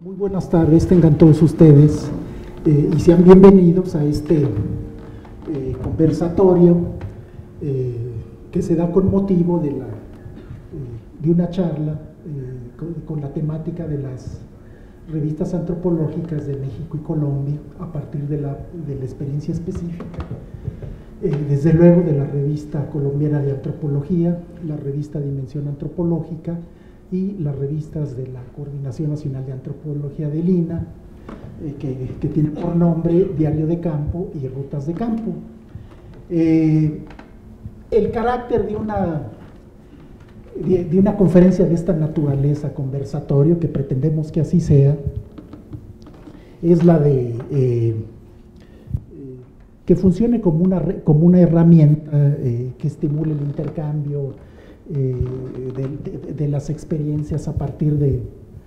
Muy buenas tardes, tengan todos ustedes y sean bienvenidos a este conversatorio que se da con motivo de una charla con la temática de las revistas antropológicas de México y Colombia a partir de la experiencia específica. Desde luego de la revista colombiana de antropología, la revista Dimensión Antropológica y las revistas de la Coordinación Nacional de Antropología del INAH, que tienen por nombre Diario de Campo y Rutas de Campo. El carácter de una conferencia de esta naturaleza, conversatorio, que pretendemos que así sea, es la de que funcione como una herramienta que estimule el intercambio de las experiencias a partir de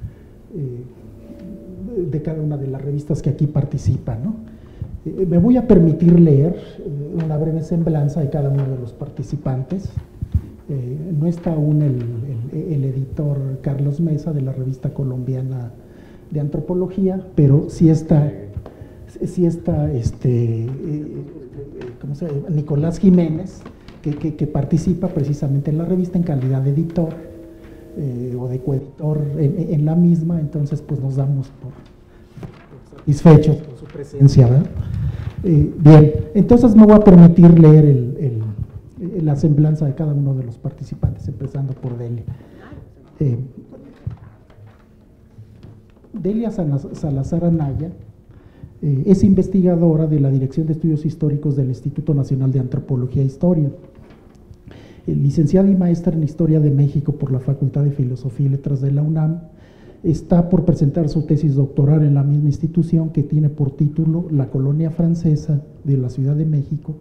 cada una de las revistas que aquí participan, ¿no? Me voy a permitir leer una breve semblanza de cada uno de los participantes. No está aún el editor Carlos Mesa de la revista colombiana de antropología, pero sí está ¿cómo se llama? Nicolás Jiménez, que participa precisamente en la revista en calidad de editor o de coeditor en la misma. Entonces pues nos damos por satisfechos con su presencia, ¿verdad? Bien, entonces me voy a permitir leer la semblanza de cada uno de los participantes, empezando por Delia. Delia Salazar Anaya es investigadora de la Dirección de Estudios Históricos del Instituto Nacional de Antropología e Historia. Licenciada y maestra en Historia de México por la Facultad de Filosofía y Letras de la UNAM, está por presentar su tesis doctoral en la misma institución, que tiene por título La colonia francesa de la Ciudad de México,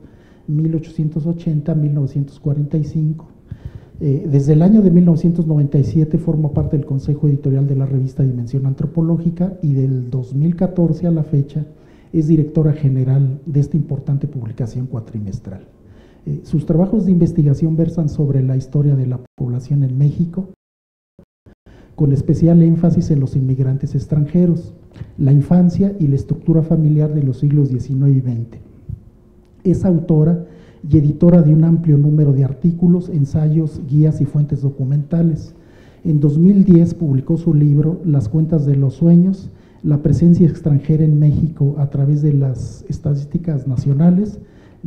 1880-1945. Desde el año de 1997 forma parte del Consejo Editorial de la revista Dimensión Antropológica y del 2014 a la fecha es directora general de esta importante publicación cuatrimestral. Sus trabajos de investigación versan sobre la historia de la población en México, con especial énfasis en los inmigrantes extranjeros, la infancia y la estructura familiar de los siglos XIX y XX. Es autora y editora de un amplio número de artículos, ensayos, guías y fuentes documentales. En 2010 publicó su libro Las cuentas de los sueños, la presencia extranjera en México a través de las estadísticas nacionales,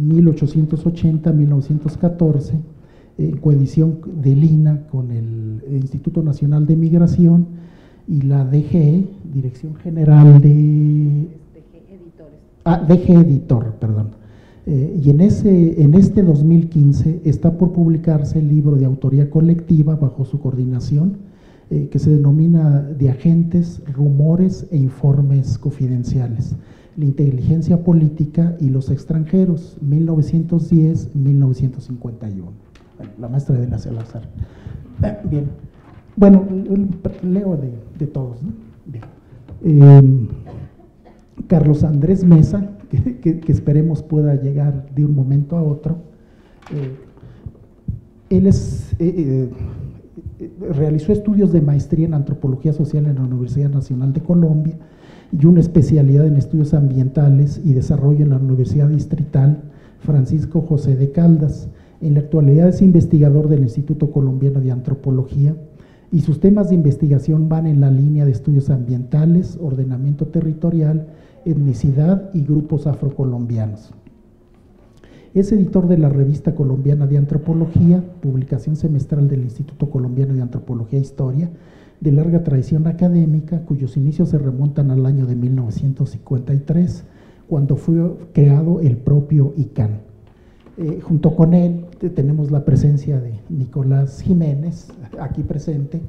1880-1914, coedición del INAH con el Instituto Nacional de Migración y la DGE, Dirección General de… DG Editor, perdón. Y en este 2015 está por publicarse el libro de autoría colectiva bajo su coordinación, que se denomina De agentes, rumores e informes confidenciales, la inteligencia política y los extranjeros, 1910-1951. La maestra de la Salazar. Bien, bueno, leo de todos, ¿no? Bien. Carlos Andrés Mesa, que esperemos pueda llegar de un momento a otro. Él realizó estudios de maestría en Antropología Social en la Universidad Nacional de Colombia y una especialidad en Estudios Ambientales y Desarrollo en la Universidad Distrital Francisco José de Caldas. En la actualidad es investigador del Instituto Colombiano de Antropología y sus temas de investigación van en la línea de estudios ambientales, ordenamiento territorial, etnicidad y grupos afrocolombianos. Es editor de la Revista Colombiana de Antropología, publicación semestral del Instituto Colombiano de Antropología e Historia, de larga tradición académica, cuyos inicios se remontan al año de 1953, cuando fue creado el propio ICANN. Junto con él tenemos la presencia de Nicolás Jiménez, aquí presente,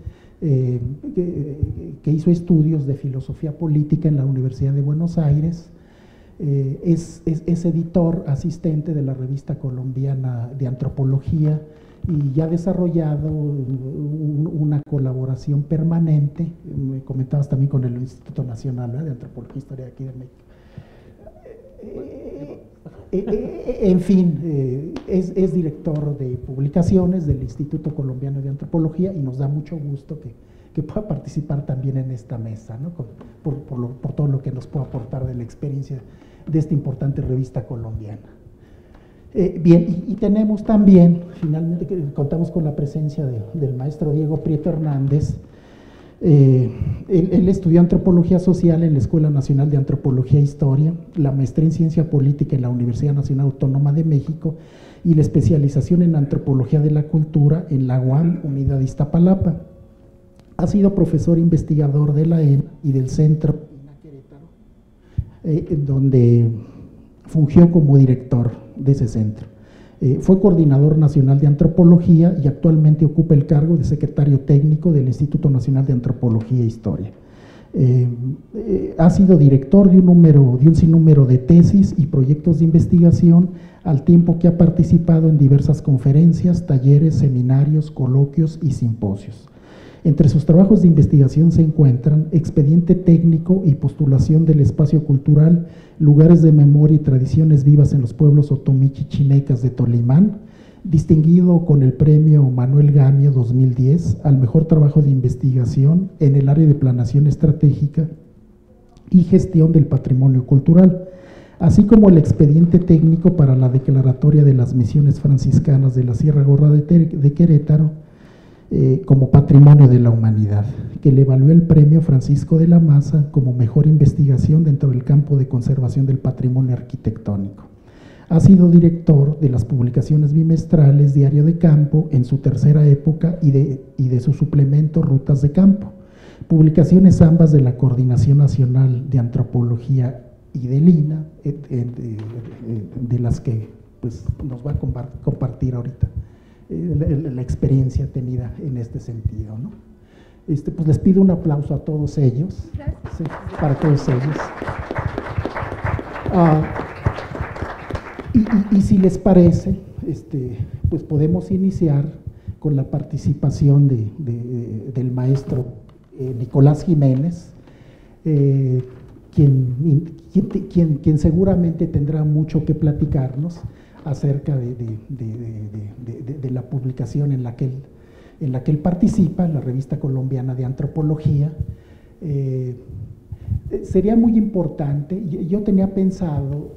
que hizo estudios de filosofía política en la Universidad de Buenos Aires. Es editor asistente de la revista colombiana de antropología y ya ha desarrollado una colaboración permanente, me comentabas también con el Instituto Nacional de Antropología e Historia de aquí de México. En fin, es director de publicaciones del Instituto Colombiano de Antropología y nos da mucho gusto que pueda participar también en esta mesa, ¿no? Por todo lo que nos puede aportar de la experiencia de esta importante revista colombiana. Bien, y tenemos también, finalmente, contamos con la presencia del maestro Diego Prieto Hernández. Él estudió Antropología Social en la Escuela Nacional de Antropología e Historia, la maestría en Ciencia Política en la Universidad Nacional Autónoma de México y la especialización en Antropología de la Cultura en la UAM, Unidad de Iztapalapa. Ha sido profesor investigador de la ENA y del Centro Querétaro, donde fungió como director de ese centro. Fue coordinador nacional de antropología y actualmente ocupa el cargo de secretario técnico del Instituto Nacional de Antropología e Historia. Ha sido director de un sinnúmero de tesis y proyectos de investigación, al tiempo que ha participado en diversas conferencias, talleres, seminarios, coloquios y simposios. Entre sus trabajos de investigación se encuentran Expediente técnico y postulación del espacio cultural, lugares de memoria y tradiciones vivas en los pueblos otomi-chichimecas de Tolimán, distinguido con el premio Manuel Gamio 2010 al mejor trabajo de investigación en el área de planeación estratégica y gestión del patrimonio cultural, así como el expediente técnico para la declaratoria de las misiones franciscanas de la Sierra Gorda de Querétaro como Patrimonio de la Humanidad, que le evaluó el premio Francisco de la Maza como mejor investigación dentro del campo de conservación del patrimonio arquitectónico. Ha sido director de las publicaciones bimestrales Diario de Campo en su tercera época y de su suplemento Rutas de Campo, publicaciones ambas de la Coordinación Nacional de Antropología y del INAH, de las que pues, nos va a compartir ahorita la experiencia tenida en este sentido, ¿no? Pues les pido un aplauso a todos ellos, sí, para todos ellos. Y si les parece, pues podemos iniciar con la participación del maestro Nicolás Jiménez, quien seguramente tendrá mucho que platicarnos acerca de la publicación en la que él participa, la Revista Colombiana de Antropología. Sería muy importante, yo tenía pensado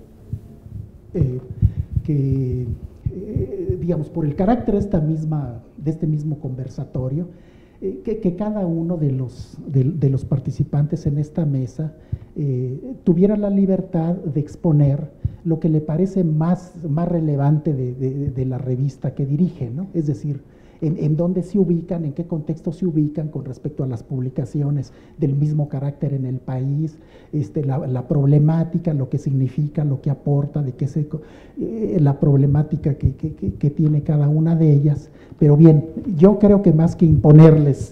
que, digamos, por el carácter de este mismo conversatorio, que cada uno de los participantes en esta mesa tuviera la libertad de exponer lo que le parece más relevante de la revista que dirige, ¿no? Es decir, en dónde se ubican, en qué contexto se ubican con respecto a las publicaciones del mismo carácter en el país, la problemática, lo que significa, lo que aporta, la problemática que tiene cada una de ellas. Pero bien, yo creo que más que imponerles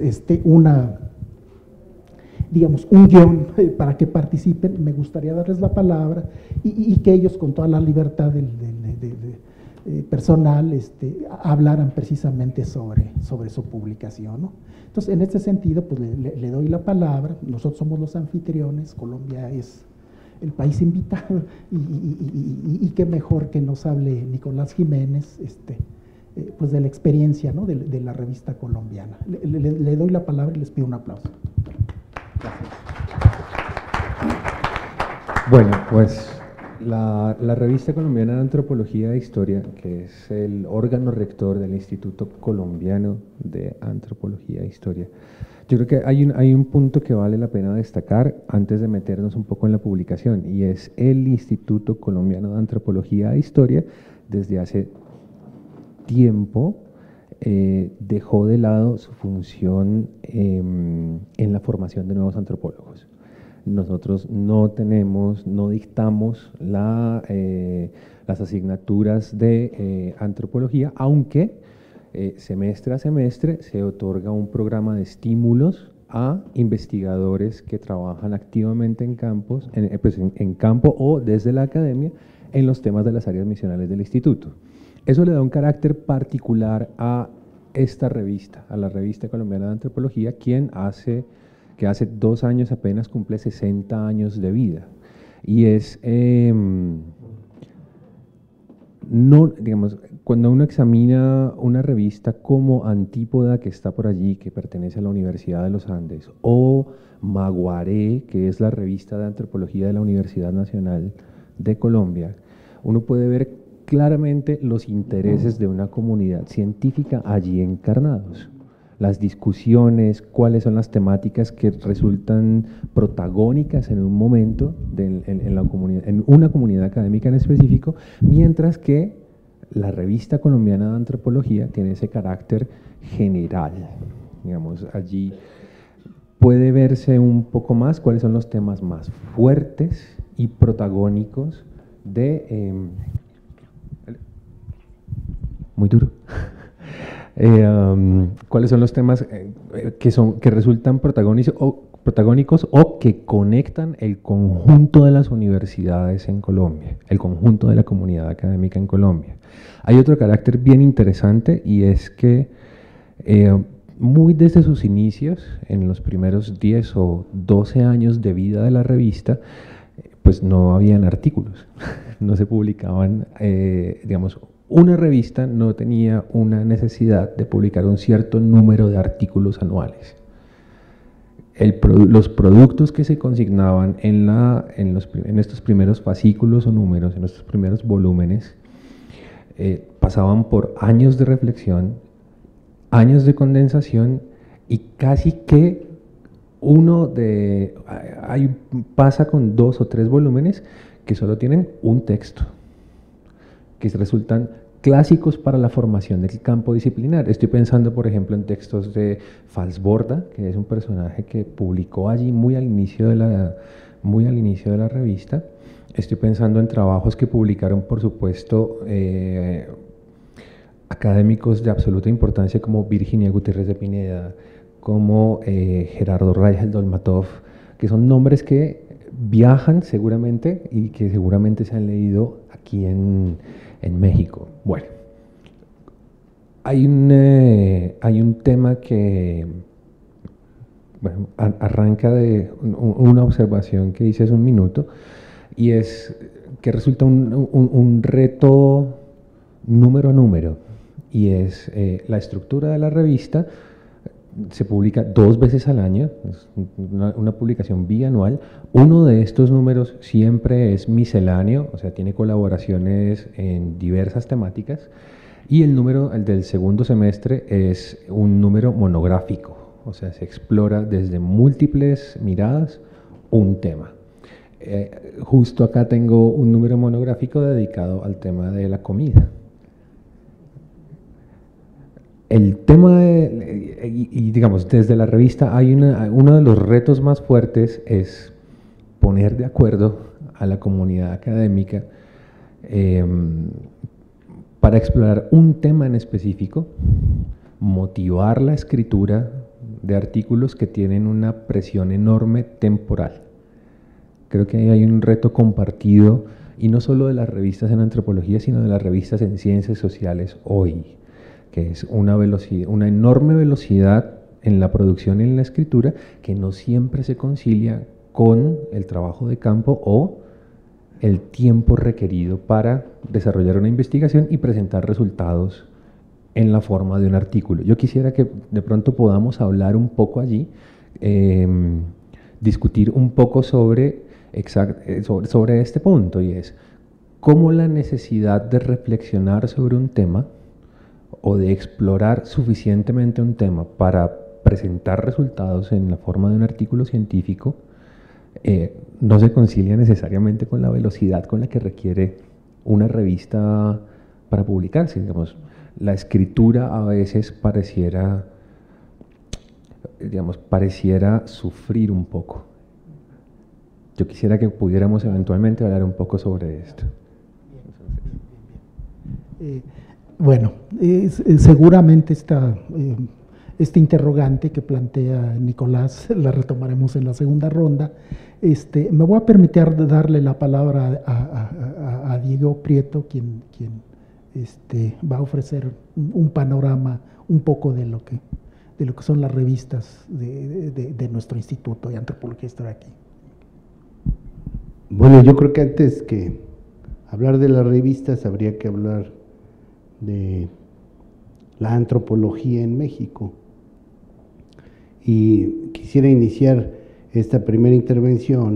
digamos, un guión para que participen, me gustaría darles la palabra y que ellos con toda la libertad personal hablaran precisamente sobre su publicación, ¿no? Entonces, en este sentido, pues le doy la palabra. Nosotros somos los anfitriones, Colombia es el país invitado y qué mejor que nos hable Nicolás Jiménez, pues de la experiencia, ¿no? de la revista colombiana. Le doy la palabra y les pido un aplauso. Gracias. Bueno, pues la Revista Colombiana de Antropología e Historia, que es el órgano rector del Instituto Colombiano de Antropología e Historia, yo creo que hay un punto que vale la pena destacar antes de meternos un poco en la publicación, y es el Instituto Colombiano de Antropología e Historia desde hace tiempo dejó de lado su función en la formación de nuevos antropólogos. Nosotros no dictamos las asignaturas de antropología, aunque semestre a semestre se otorga un programa de estímulos a investigadores que trabajan activamente en campo o desde la academia en los temas de las áreas misionales del instituto. Eso le da un carácter particular a esta revista, a la Revista Colombiana de Antropología, que hace 2 años apenas cumple 60 años de vida. Y es, digamos, cuando uno examina una revista como Antípoda, que está por allí, que pertenece a la Universidad de los Andes, o Maguaré, que es la revista de antropología de la Universidad Nacional de Colombia, uno puede ver claramente los intereses de una comunidad científica allí encarnados. Las discusiones, cuáles son las temáticas que resultan protagónicas en un momento en una comunidad académica en específico, mientras que la revista colombiana de antropología tiene ese carácter general. Digamos, allí puede verse un poco más cuáles son los temas más fuertes y protagónicos de… muy duro. ¿Cuáles son los temas que resultan protagónicos o que conectan el conjunto de las universidades en Colombia, el conjunto de la comunidad académica en Colombia? Hay otro carácter bien interesante, y es que muy desde sus inicios, en los primeros 10 o 12 años de vida de la revista, pues no habían artículos, no se publicaban, digamos, una revista no tenía una necesidad de publicar un cierto número de artículos anuales. Los productos que se consignaban en estos primeros fascículos o números, en estos primeros volúmenes, pasaban por años de reflexión, años de condensación, y casi que pasa con 2 o 3 volúmenes que solo tienen un texto, que resultan clásicos para la formación del campo disciplinar. Estoy pensando, por ejemplo, en textos de Falsborda, que es un personaje que publicó allí muy al inicio de la revista. Estoy pensando en trabajos que publicaron, por supuesto, académicos de absoluta importancia como Virginia Gutiérrez de Pineda, como Gerardo Reigel Dolmatov, que son nombres que viajan seguramente y que seguramente se han leído aquí en México. Bueno, hay un tema que arranca de una observación que hice hace un minuto, y es que resulta un reto número a número, y es la estructura de la revista. Se publica 2 veces al año, es una publicación bianual. Uno de estos números siempre es misceláneo, o sea, tiene colaboraciones en diversas temáticas, y el del segundo semestre es un número monográfico, o sea, se explora desde múltiples miradas un tema. Justo acá tengo un número monográfico dedicado al tema de la comida. El tema digamos, desde la revista uno de los retos más fuertes es poner de acuerdo a la comunidad académica para explorar un tema en específico, motivar la escritura de artículos que tienen una presión enorme temporal. Creo que hay un reto compartido, y no solo de las revistas en antropología, sino de las revistas en ciencias sociales hoy, que es una enorme velocidad en la producción y en la escritura, que no siempre se concilia con el trabajo de campo o el tiempo requerido para desarrollar una investigación y presentar resultados en la forma de un artículo. Yo quisiera que de pronto podamos hablar un poco allí, discutir un poco sobre este punto, y es cómo la necesidad de reflexionar sobre un tema o de explorar suficientemente un tema para presentar resultados en la forma de un artículo científico no se concilia necesariamente con la velocidad con la que requiere una revista para publicarse. Digamos, la escritura a veces pareciera sufrir un poco. Yo quisiera que pudiéramos eventualmente hablar un poco sobre esto. Bueno, seguramente este interrogante que plantea Nicolás la retomaremos en la segunda ronda. Me voy a permitir darle la palabra a Diego Prieto, quien va a ofrecer un panorama un poco de lo que son las revistas de nuestro Instituto de Antropología e Historia aquí. Bueno, yo creo que antes que hablar de las revistas habría que hablar de la antropología en México. Y quisiera iniciar esta primera intervención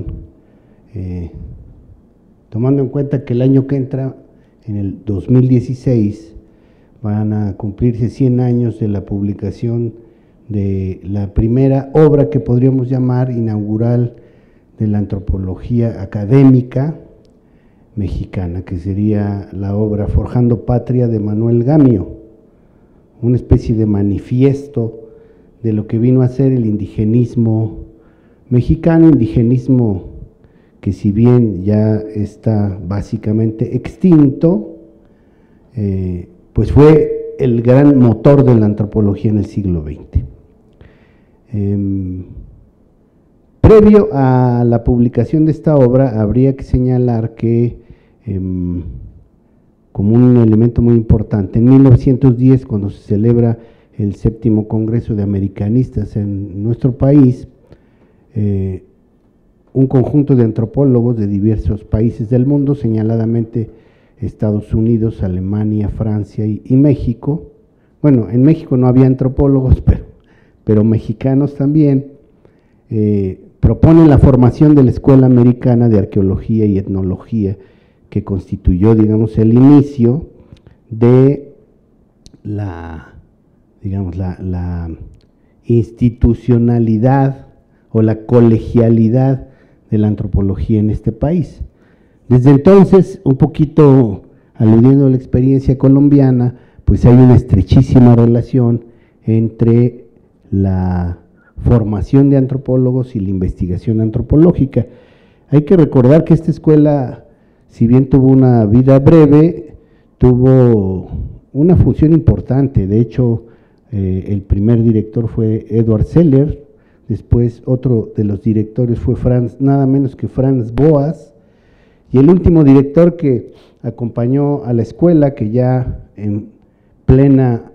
tomando en cuenta que el año que entra, en el 2016, van a cumplirse 100 años de la publicación de la primera obra que podríamos llamar inaugural de la antropología académica mexicana, que sería la obra Forjando Patria de Manuel Gamio, una especie de manifiesto de lo que vino a ser el indigenismo mexicano, indigenismo que si bien ya está básicamente extinto, pues fue el gran motor de la antropología en el siglo XX. Previo a la publicación de esta obra, habría que señalar que, como un elemento muy importante, en 1910, cuando se celebra el 7º Congreso de Americanistas en nuestro país, un conjunto de antropólogos de diversos países del mundo, señaladamente Estados Unidos, Alemania, Francia y México. Bueno, en México no había antropólogos, pero mexicanos también, proponen la formación de la Escuela Americana de Arqueología y Etnología, que constituyó, digamos, el inicio de la institucionalidad o la colegialidad de la antropología en este país. Desde entonces, un poquito aludiendo a la experiencia colombiana, pues hay una estrechísima relación entre la formación de antropólogos y la investigación antropológica. Hay que recordar que esta escuela, si bien tuvo una vida breve, tuvo una función importante. De hecho, el primer director fue Edward Seller, después otro de los directores fue nada menos que Franz Boas, y el último director que acompañó a la escuela, que ya en plena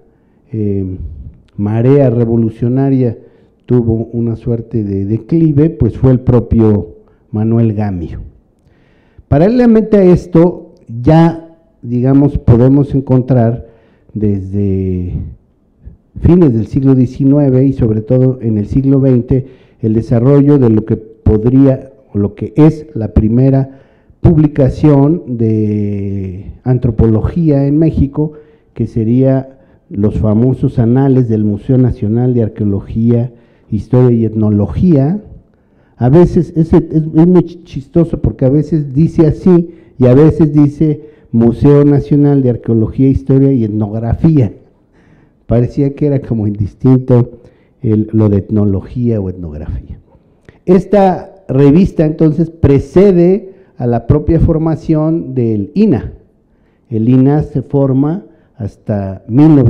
marea revolucionaria tuvo una suerte de declive, pues fue el propio Manuel Gamio. Paralelamente a esto, ya, digamos, podemos encontrar desde fines del siglo XIX y sobre todo en el siglo XX, el desarrollo de lo que podría, o lo que es la primera publicación de antropología en México, que sería los famosos anales del Museo Nacional de Arqueología, Historia y Etnología. A veces es muy chistoso porque a veces dice así y a veces dice Museo Nacional de Arqueología, Historia y Etnografía. Parecía que era como indistinto lo de etnología o etnografía. Esta revista entonces precede a la propia formación del INAH. El INAH se forma hasta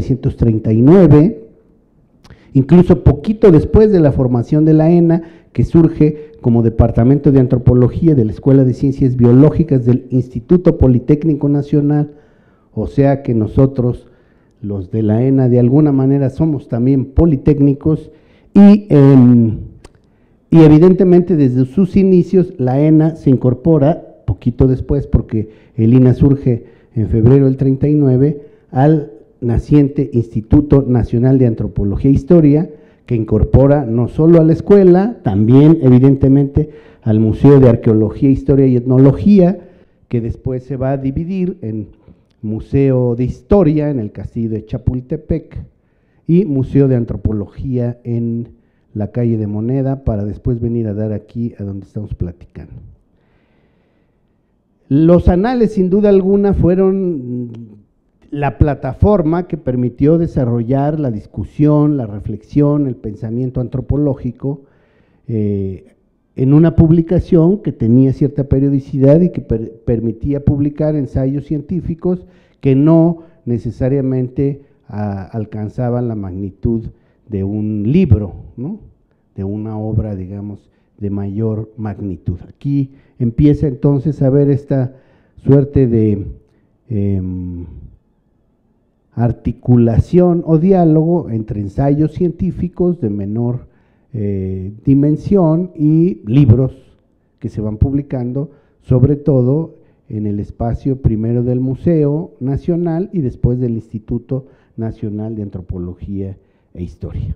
1939, incluso poquito después de la formación de la ENA, que surge como Departamento de Antropología de la Escuela de Ciencias Biológicas del Instituto Politécnico Nacional, o sea que nosotros, los de la ENA, de alguna manera somos también politécnicos, y evidentemente desde sus inicios la ENA se incorpora poquito después, porque el INAH surge en febrero del 39, al naciente Instituto Nacional de Antropología e Historia, que incorpora no solo a la escuela, también evidentemente al Museo de Arqueología, Historia y Etnología, que después se va a dividir en Museo de Historia en el Castillo de Chapultepec y Museo de Antropología en la calle de Moneda, para después venir a dar aquí a donde estamos platicando. Los anales, sin duda alguna, fueron la plataforma que permitió desarrollar la discusión, la reflexión, el pensamiento antropológico en una publicación que tenía cierta periodicidad y que permitía publicar ensayos científicos que no necesariamente alcanzaban la magnitud de un libro, ¿no? De una obra, digamos, de mayor magnitud. Aquí empieza entonces a ver esta suerte de articulación o diálogo entre ensayos científicos de menor dimensión y libros que se van publicando, sobre todo en el espacio primero del Museo Nacional y después del Instituto Nacional de Antropología e Historia.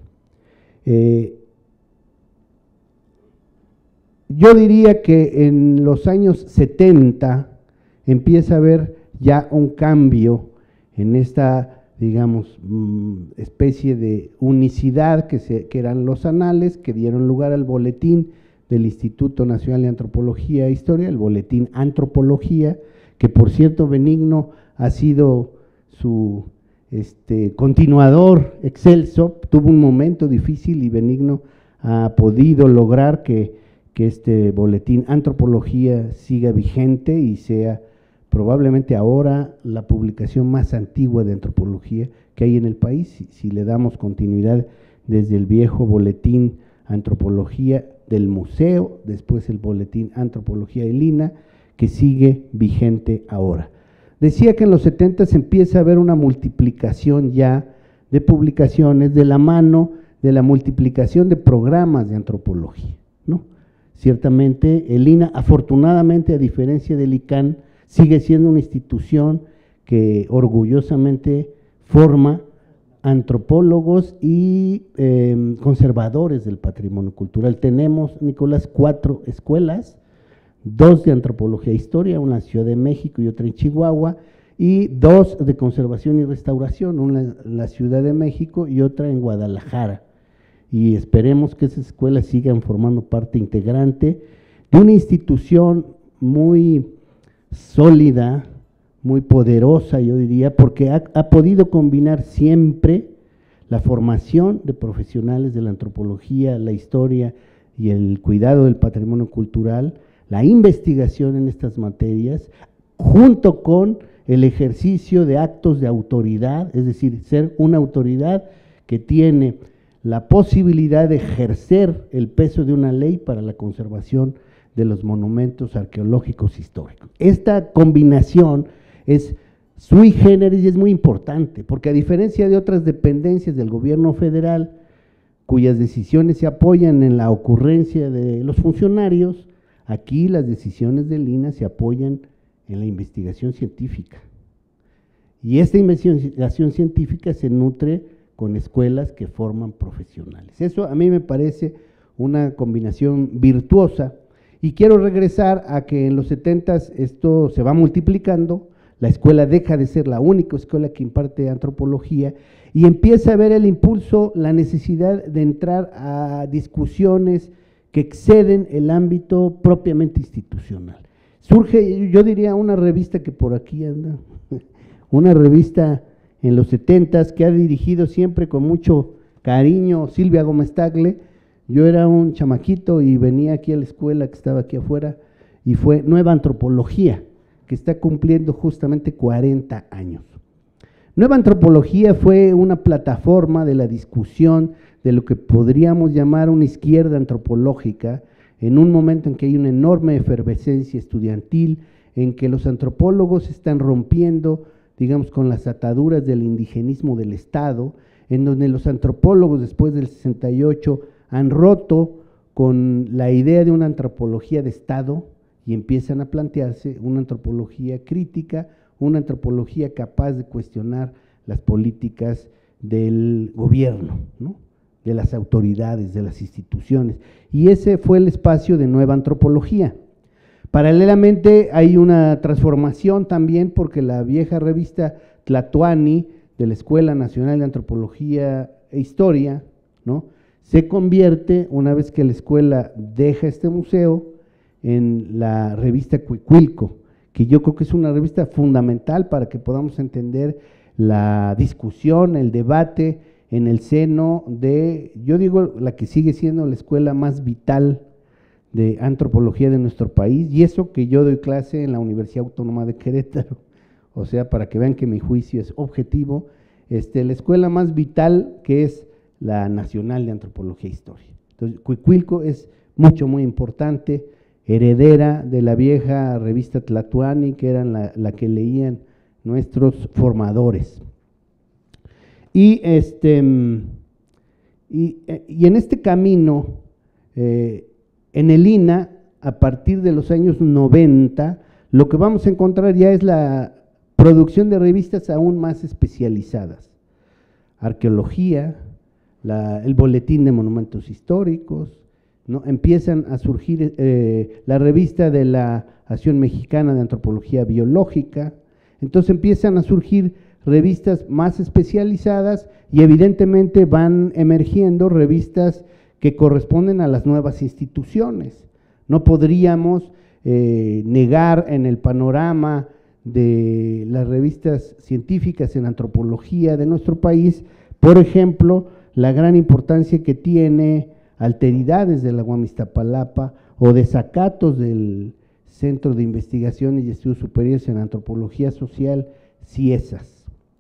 Yo diría que en los años 70 empieza a haber ya un cambio en esta, digamos, especie de unicidad que eran los anales, que dieron lugar al boletín del Instituto Nacional de Antropología e Historia, el boletín Antropología, que por cierto Benigno ha sido su continuador excelso. Tuvo un momento difícil y Benigno ha podido lograr que este boletín Antropología siga vigente y sea probablemente ahora la publicación más antigua de antropología que hay en el país, si le damos continuidad desde el viejo boletín Antropología del Museo, después el boletín Antropología del INAH, que sigue vigente ahora. Decía que en los 70 se empieza a ver una multiplicación ya de publicaciones de la mano de la multiplicación de programas de antropología, ¿no? Ciertamente el INAH, afortunadamente, a diferencia del ICANN, sigue siendo una institución que orgullosamente forma antropólogos y conservadores del patrimonio cultural. Tenemos, Nicolás, 4 escuelas, 2 de antropología e historia, una en Ciudad de México y otra en Chihuahua, y 2 de conservación y restauración, una en la Ciudad de México y otra en Guadalajara. Y esperemos que esas escuelas sigan formando parte integrante de una institución muy sólida, muy poderosa, yo diría, porque ha podido combinar siempre la formación de profesionales de la antropología, la historia y el cuidado del patrimonio cultural, la investigación en estas materias, junto con el ejercicio de actos de autoridad, es decir, ser una autoridad que tiene la posibilidad de ejercer el peso de una ley para la conservación de los monumentos arqueológicos históricos. Esta combinación es sui generis y es muy importante, porque a diferencia de otras dependencias del gobierno federal, cuyas decisiones se apoyan en la ocurrencia de los funcionarios, aquí las decisiones del INAH se apoyan en la investigación científica. Y esta investigación científica se nutre con escuelas que forman profesionales. Eso a mí me parece una combinación virtuosa. Y quiero regresar a que en los 70s esto se va multiplicando, la escuela deja de ser la única escuela que imparte antropología y empieza a ver el impulso, la necesidad de entrar a discusiones que exceden el ámbito propiamente institucional. Surge, yo diría, una revista que por aquí anda, una revista en los 70s que ha dirigido siempre con mucho cariño Silvia Gómez Tagle. Yo era un chamaquito y venía aquí a la escuela que estaba aquí afuera y fue Nueva Antropología, que está cumpliendo justamente 40 años. Nueva Antropología fue una plataforma de la discusión de lo que podríamos llamar una izquierda antropológica, en un momento en que hay una enorme efervescencia estudiantil, en que los antropólogos están rompiendo, digamos, con las ataduras del indigenismo del Estado, en donde los antropólogos después del 68 han roto con la idea de una antropología de Estado y empiezan a plantearse una antropología crítica, una antropología capaz de cuestionar las políticas del gobierno, ¿no?, de las autoridades, de las instituciones. Y ese fue el espacio de Nueva Antropología. Paralelamente hay una transformación también porque la vieja revista Tlatoani de la Escuela Nacional de Antropología e Historia, ¿no?, se convierte, una vez que la escuela deja este museo, en la revista Cuicuilco, que yo creo que es una revista fundamental para que podamos entender la discusión, el debate en el seno de, yo digo, la que sigue siendo la escuela más vital de antropología de nuestro país, y eso que yo doy clase en la Universidad Autónoma de Querétaro, o sea, para que vean que mi juicio es objetivo, la escuela más vital, que es la Nacional de Antropología e Historia. Entonces, Cuicuilco es muy importante, heredera de la vieja revista Tlatoani, que eran la que leían nuestros formadores. Y en este camino, en el INAH, a partir de los años 90, lo que vamos a encontrar ya es la producción de revistas aún más especializadas. Arqueología, el boletín de monumentos históricos, ¿no? Empiezan a surgir la revista de la Asociación Mexicana de Antropología Biológica, entonces empiezan a surgir revistas más especializadas y evidentemente van emergiendo revistas que corresponden a las nuevas instituciones. No podríamos negar en el panorama de las revistas científicas en antropología de nuestro país, por ejemplo, la gran importancia que tiene Alteridades de la UAM Iztapalapa o Desacatos del Centro de Investigaciones y Estudios Superiores en Antropología Social, CIESAS.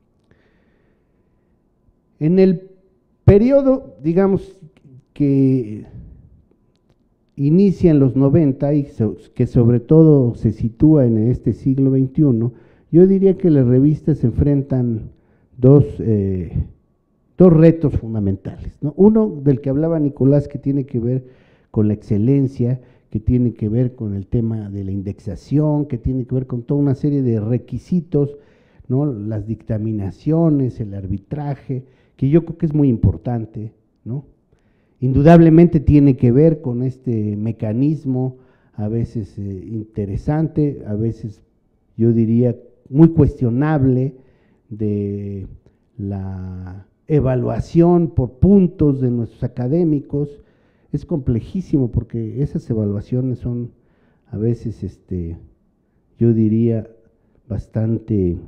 En el periodo, digamos, que inicia en los 90 y que sobre todo se sitúa en este siglo XXI, yo diría que las revistas se enfrentan dos retos fundamentales, ¿no? Uno del que hablaba Nicolás, que tiene que ver con la excelencia, que tiene que ver con el tema de la indexación, que tiene que ver con toda una serie de requisitos, ¿no? Las dictaminaciones, el arbitraje, que yo creo que es muy importante, ¿no? Indudablemente tiene que ver con este mecanismo, a veces interesante, a veces yo diría muy cuestionable, de la evaluación por puntos de nuestros académicos. Es complejísimo porque esas evaluaciones son a veces, yo diría, bastante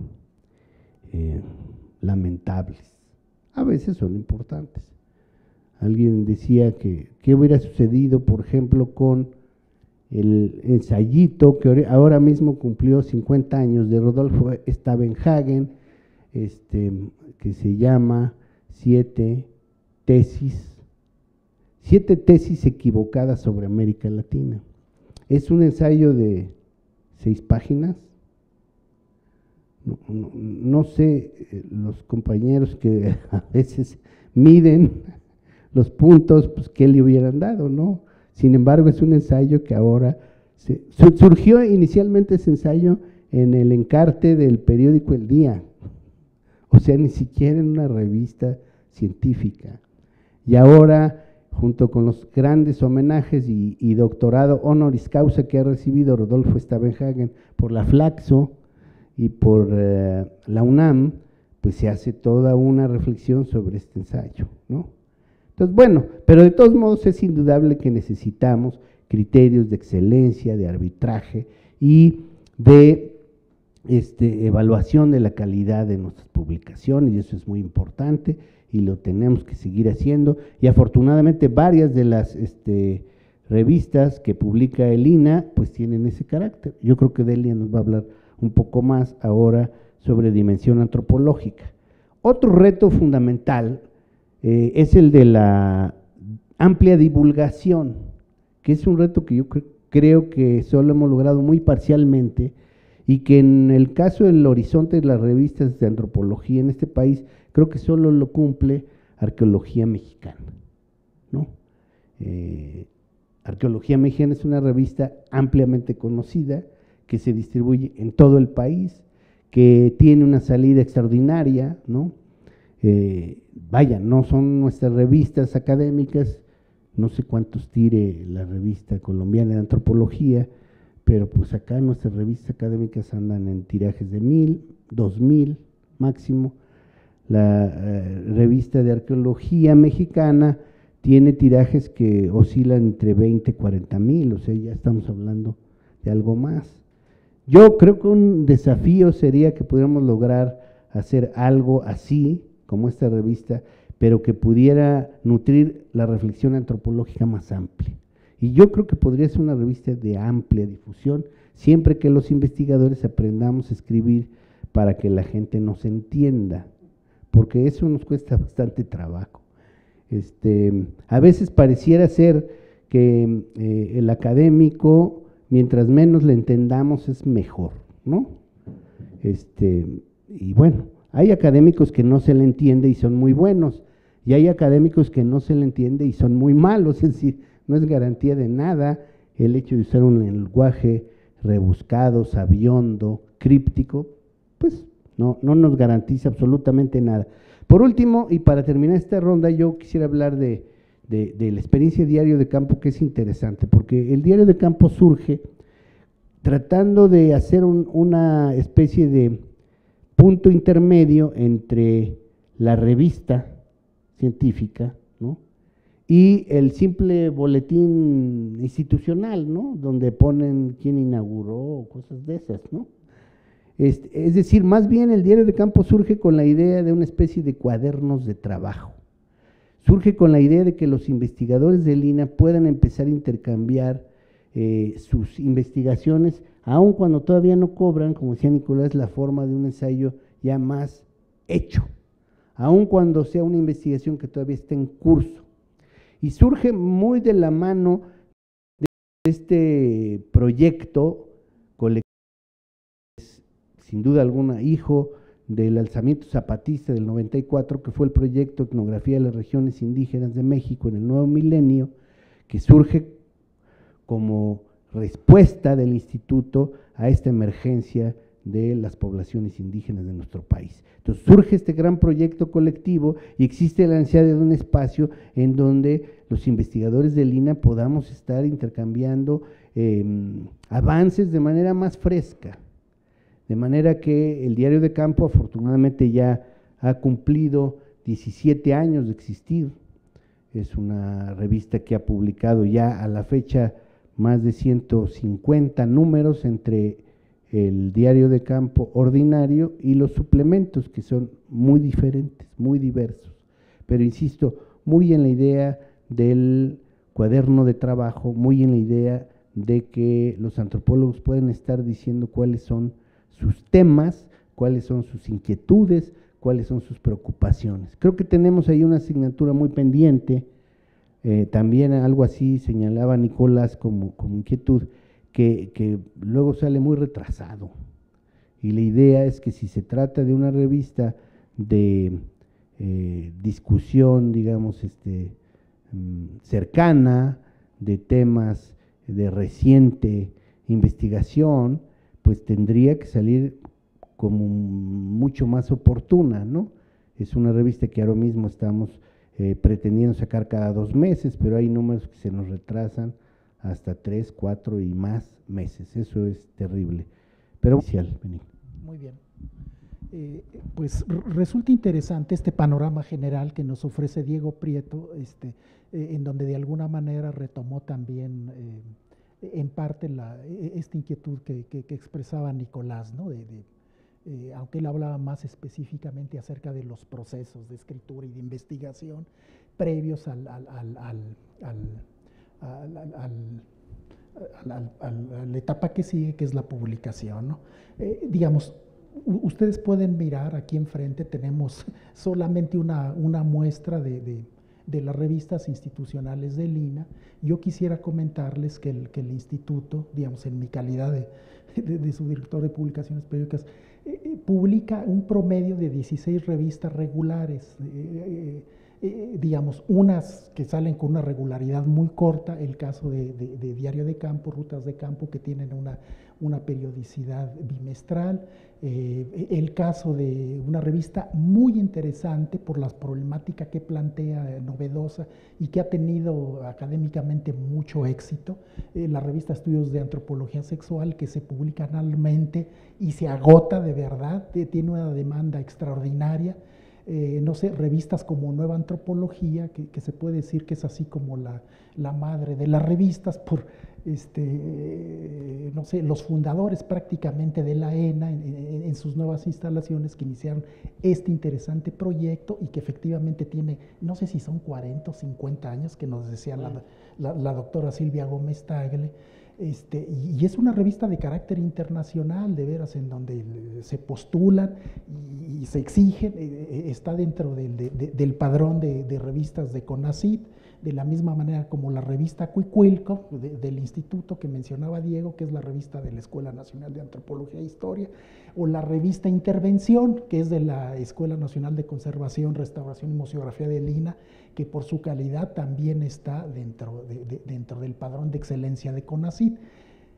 lamentables, a veces son importantes. Alguien decía que qué hubiera sucedido, por ejemplo, con el ensayito que ahora mismo cumplió 50 años de Rodolfo Stavenhagen, que se llama 7 tesis equivocadas sobre América Latina. Es un ensayo de 6 páginas. No sé, los compañeros que a veces miden los puntos, pues qué le hubieran dado, ¿no? Sin embargo, es un ensayo que ahora surgió inicialmente ese ensayo en el encarte del periódico El Día, o sea, ni siquiera en una revista científica. Y ahora, junto con los grandes homenajes y doctorado honoris causa que ha recibido Rodolfo Stavenhagen por la Flaxo y por la UNAM, pues se hace toda una reflexión sobre este ensayo, ¿no? Entonces, bueno, pero de todos modos es indudable que necesitamos criterios de excelencia, de arbitraje y de evaluación de la calidad de nuestras publicaciones, y eso es muy importante y lo tenemos que seguir haciendo. Y afortunadamente varias de las revistas que publica el INAH pues tienen ese carácter. Yo creo que Delia nos va a hablar un poco más ahora sobre dimensión antropológica. Otro reto fundamental es el de la amplia divulgación, que es un reto que yo creo que solo hemos logrado muy parcialmente, y que en el caso del horizonte de las revistas de antropología en este país, creo que solo lo cumple Arqueología Mexicana, ¿no? Arqueología Mexicana es una revista ampliamente conocida, que se distribuye en todo el país, que tiene una salida extraordinaria, ¿no? Vaya, no son nuestras revistas académicas, no sé cuántos tire la revista colombiana de antropología, pero pues acá nuestras revistas académicas andan en tirajes de 1000, 2000 máximo. La revista de Arqueología Mexicana tiene tirajes que oscilan entre 20 y 40 mil, o sea, ya estamos hablando de algo más. Yo creo que un desafío sería que pudiéramos lograr hacer algo así, como esta revista, pero que pudiera nutrir la reflexión antropológica más amplia. Y yo creo que podría ser una revista de amplia difusión, siempre que los investigadores aprendamos a escribir para que la gente nos entienda, porque eso nos cuesta bastante trabajo. A veces pareciera ser que el académico, mientras menos le entendamos, es mejor, ¿no? Y bueno, hay académicos que no se le entiende y son muy buenos, y hay académicos que no se le entiende y son muy malos, es decir, no es garantía de nada el hecho de usar un lenguaje rebuscado, sabiondo, críptico, pues no nos garantiza absolutamente nada. Por último, y para terminar esta ronda, yo quisiera hablar de la experiencia de diario de campo, que es interesante, porque el diario de campo surge tratando de hacer una especie de punto intermedio entre la revista científica, ¿no?, y el simple boletín institucional, ¿no?, donde ponen quién inauguró, cosas de esas, ¿no? Es decir, más bien el diario de campo surge con la idea de una especie de cuadernos de trabajo. Surge con la idea de que los investigadores del INAH puedan empezar a intercambiar sus investigaciones, aun cuando todavía no cobran, como decía Nicolás, la forma de un ensayo ya más hecho, aun cuando sea una investigación que todavía está en curso. Y surge muy de la mano de este proyecto colectivo, sin duda alguna hijo del alzamiento zapatista del 94, que fue el proyecto Etnografía de las Regiones Indígenas de México en el nuevo milenio, que surge como respuesta del instituto a esta emergencia de las poblaciones indígenas de nuestro país. Entonces surge este gran proyecto colectivo y existe la ansiedad de un espacio en donde los investigadores del INAH podamos estar intercambiando avances de manera más fresca, de manera que el diario de campo afortunadamente ya ha cumplido 17 años de existir. Es una revista que ha publicado ya a la fecha más de 150 números entre el diario de campo ordinario y los suplementos, que son muy diferentes, muy diversos, pero insisto, muy en la idea del cuaderno de trabajo, muy en la idea de que los antropólogos pueden estar diciendo cuáles son sus temas, cuáles son sus inquietudes, cuáles son sus preocupaciones. Creo que tenemos ahí una asignatura muy pendiente, también algo así señalaba Nicolás como inquietud, que luego sale muy retrasado. Y la idea es que si se trata de una revista de discusión, digamos, cercana, de temas de reciente investigación, pues tendría que salir como mucho más oportuna, ¿no? Es una revista que ahora mismo estamos pretendiendo sacar cada 2 meses, pero hay números que se nos retrasan hasta 3, 4 y más meses. Eso es terrible. Pero muy bien. Pues resulta interesante este panorama general que nos ofrece Diego Prieto, en donde de alguna manera retomó también en parte esta inquietud que expresaba Nicolás, ¿no? Aunque él hablaba más específicamente acerca de los procesos de escritura y de investigación previos a la etapa que sigue, que es la publicación, ¿no? Digamos, ustedes pueden mirar aquí enfrente, tenemos solamente una muestra de las revistas institucionales del INAH. Yo quisiera comentarles que el instituto, digamos, en mi calidad de su director de publicaciones periódicas, publica un promedio de 16 revistas regulares, digamos, unas que salen con una regularidad muy corta, el caso de Diario de Campo, Rutas de Campo, que tienen una periodicidad bimestral, el caso de una revista muy interesante por la problemática que plantea, novedosa y que ha tenido académicamente mucho éxito, la revista Estudios de Antropología Sexual, que se publica anualmente y se agota de verdad, tiene una demanda extraordinaria. No sé, revistas como Nueva Antropología, que se puede decir que es así como la madre de las revistas, por no sé, los fundadores prácticamente de la ENA en sus nuevas instalaciones, que iniciaron este interesante proyecto y que efectivamente tiene, no sé si son 40 o 50 años, que nos decía la doctora Silvia Gómez Tagle. Y es una revista de carácter internacional, de veras, en donde se postulan y se exigen, está dentro del padrón de revistas de CONACYT, de la misma manera como la revista Cuicuilco, del instituto que mencionaba Diego, que es la revista de la Escuela Nacional de Antropología e Historia, o la revista Intervención, que es de la Escuela Nacional de Conservación, Restauración y Museografía del INAH, que por su calidad también está dentro del padrón de excelencia de CONACYT.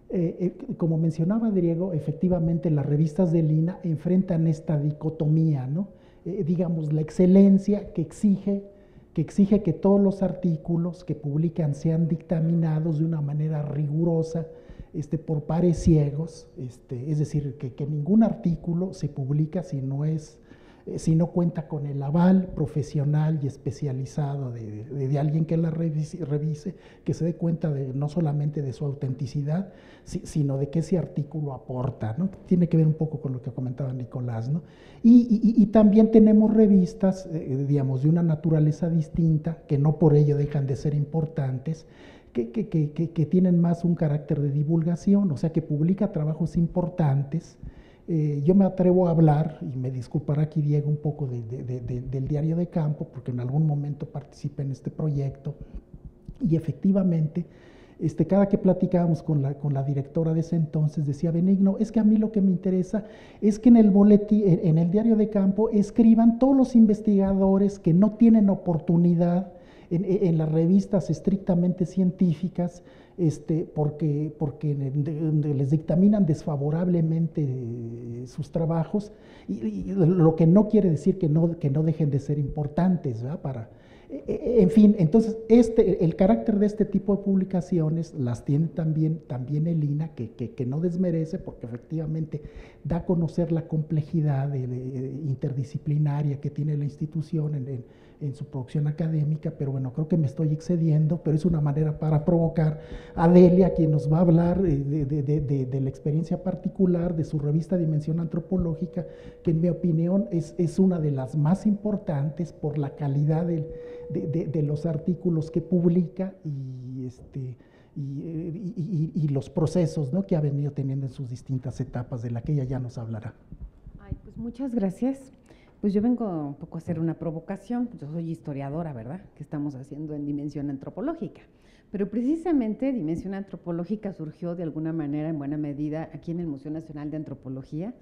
Como mencionaba Diego, efectivamente las revistas del INAH enfrentan esta dicotomía, ¿no? Digamos, la excelencia que exige que todos los artículos que publican sean dictaminados de una manera rigurosa por pares ciegos, es decir, que ningún artículo se publica si no cuenta con el aval profesional y especializado de alguien que la revise, que se dé cuenta no solamente de su autenticidad, sino de qué ese artículo aporta, ¿no? Tiene que ver un poco con lo que comentaba Nicolás, ¿no? Y también tenemos revistas, digamos, de una naturaleza distinta, que no por ello dejan de ser importantes, que tienen más un carácter de divulgación, o sea, que publica trabajos importantes. Yo me atrevo a hablar, y me disculpará aquí Diego un poco del Diario de Campo, porque en algún momento participé en este proyecto, y efectivamente, cada que platicábamos con la directora de ese entonces, decía: Benigno, es que a mí lo que me interesa es que en el boletín, en el Diario de Campo, escriban todos los investigadores que no tienen oportunidad en las revistas estrictamente científicas, porque les dictaminan desfavorablemente sus trabajos, y lo que no quiere decir que no dejen de ser importantes, ¿verdad? En fin, entonces el carácter de este tipo de publicaciones las tiene también el INAH, que no desmerece, porque efectivamente da a conocer la complejidad interdisciplinaria que tiene la institución en su producción académica. Pero bueno, creo que me estoy excediendo, pero es una manera para provocar a Delia, quien nos va a hablar de la experiencia particular de su revista Dimensión Antropológica, que en mi opinión es una de las más importantes por la calidad de los artículos que publica y los procesos, ¿no?, que ha venido teniendo en sus distintas etapas, de la que ella ya nos hablará. Ay, pues muchas gracias. Pues yo vengo un poco a hacer una provocación. Yo soy historiadora, ¿verdad?, que estamos haciendo en Dimensión Antropológica. Pero precisamente Dimensión Antropológica surgió de alguna manera, en buena medida, aquí en el Museo Nacional de Antropología,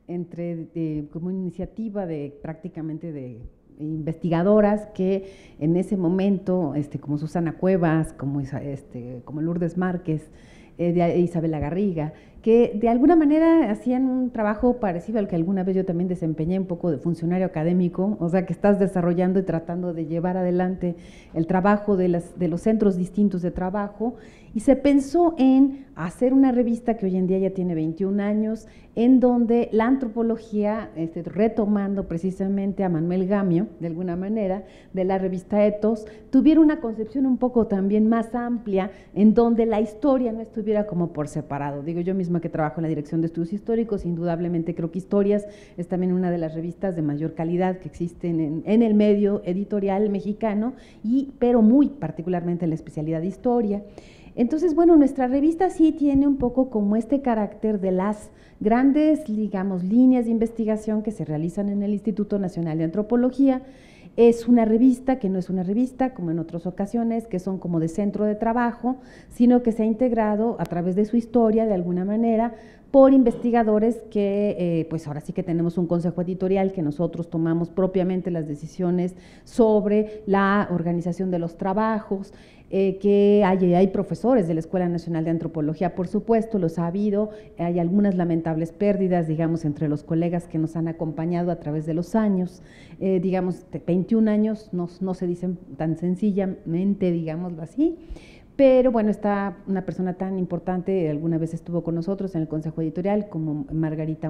como iniciativa prácticamente de investigadoras que en ese momento, como Susana Cuevas, como Lourdes Márquez, de Isabela Garriga, que de alguna manera hacían un trabajo parecido al que alguna vez yo también desempeñé, un poco de funcionario académico, o sea, que estás desarrollando y tratando de llevar adelante el trabajo de los centros distintos de trabajo, y se pensó en hacer una revista que hoy en día ya tiene 21 años, en donde la antropología, retomando precisamente a Manuel Gamio, de alguna manera, de la revista Ethos, tuviera una concepción un poco también más amplia, en donde la historia no estuviera como por separado. Digo, yo misma que trabajo en la Dirección de Estudios Históricos, indudablemente creo que Historias es también una de las revistas de mayor calidad que existen en el medio editorial mexicano, pero muy particularmente en la especialidad de Historia. Entonces, bueno, nuestra revista sí tiene un poco como este carácter de las grandes, digamos, líneas de investigación que se realizan en el Instituto Nacional de Antropología. Es una revista que no es una revista, como en otras ocasiones, que son como de centro de trabajo, sino que se ha integrado a través de su historia, de alguna manera, por investigadores que, pues ahora sí que tenemos un consejo editorial que nosotros tomamos propiamente las decisiones sobre la organización de los trabajos, que hay profesores de la Escuela Nacional de Antropología, por supuesto, los ha habido, hay algunas lamentables pérdidas, digamos, entre los colegas que nos han acompañado a través de los años, digamos, 21 años no se dicen tan sencillamente, digámoslo así. Pero bueno, está una persona tan importante, alguna vez estuvo con nosotros en el Consejo Editorial, como Margarita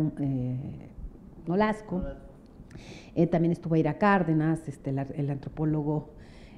Nolasco. También estuvo Ira Cárdenas, el antropólogo,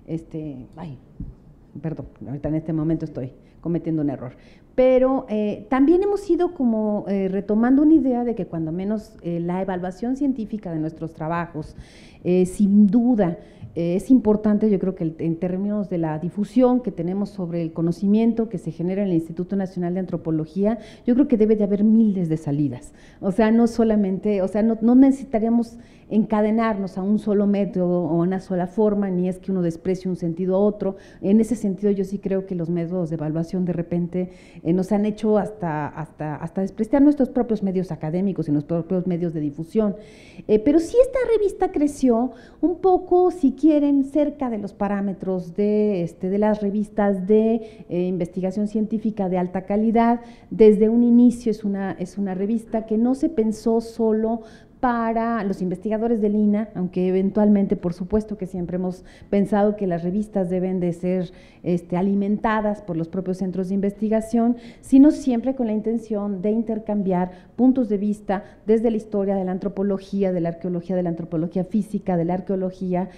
perdón, ahorita en este momento estoy cometiendo un error. Pero también hemos ido como retomando una idea de que cuando menos la evaluación científica de nuestros trabajos, sin duda, es importante. Yo creo que en términos de la difusión que tenemos sobre el conocimiento que se genera en el Instituto Nacional de Antropología, yo creo que debe de haber miles de salidas. O sea, no solamente, o sea, no necesitaríamos encadenarnos a un solo método o a una sola forma, ni es que uno desprecie un sentido a otro. En ese sentido, yo sí creo que los métodos de evaluación de repente nos han hecho hasta desprestigiar nuestros propios medios académicos y nuestros propios medios de difusión. Pero sí esta revista creció un poco, si quieren, cerca de los parámetros de las revistas de investigación científica de alta calidad. Desde un inicio es una revista que no se pensó solo para los investigadores del INAH, aunque eventualmente, por supuesto que siempre hemos pensado que las revistas deben de ser alimentadas por los propios centros de investigación, sino siempre con la intención de intercambiar puntos de vista desde la historia de la antropología, de la antropología física, de la arqueología,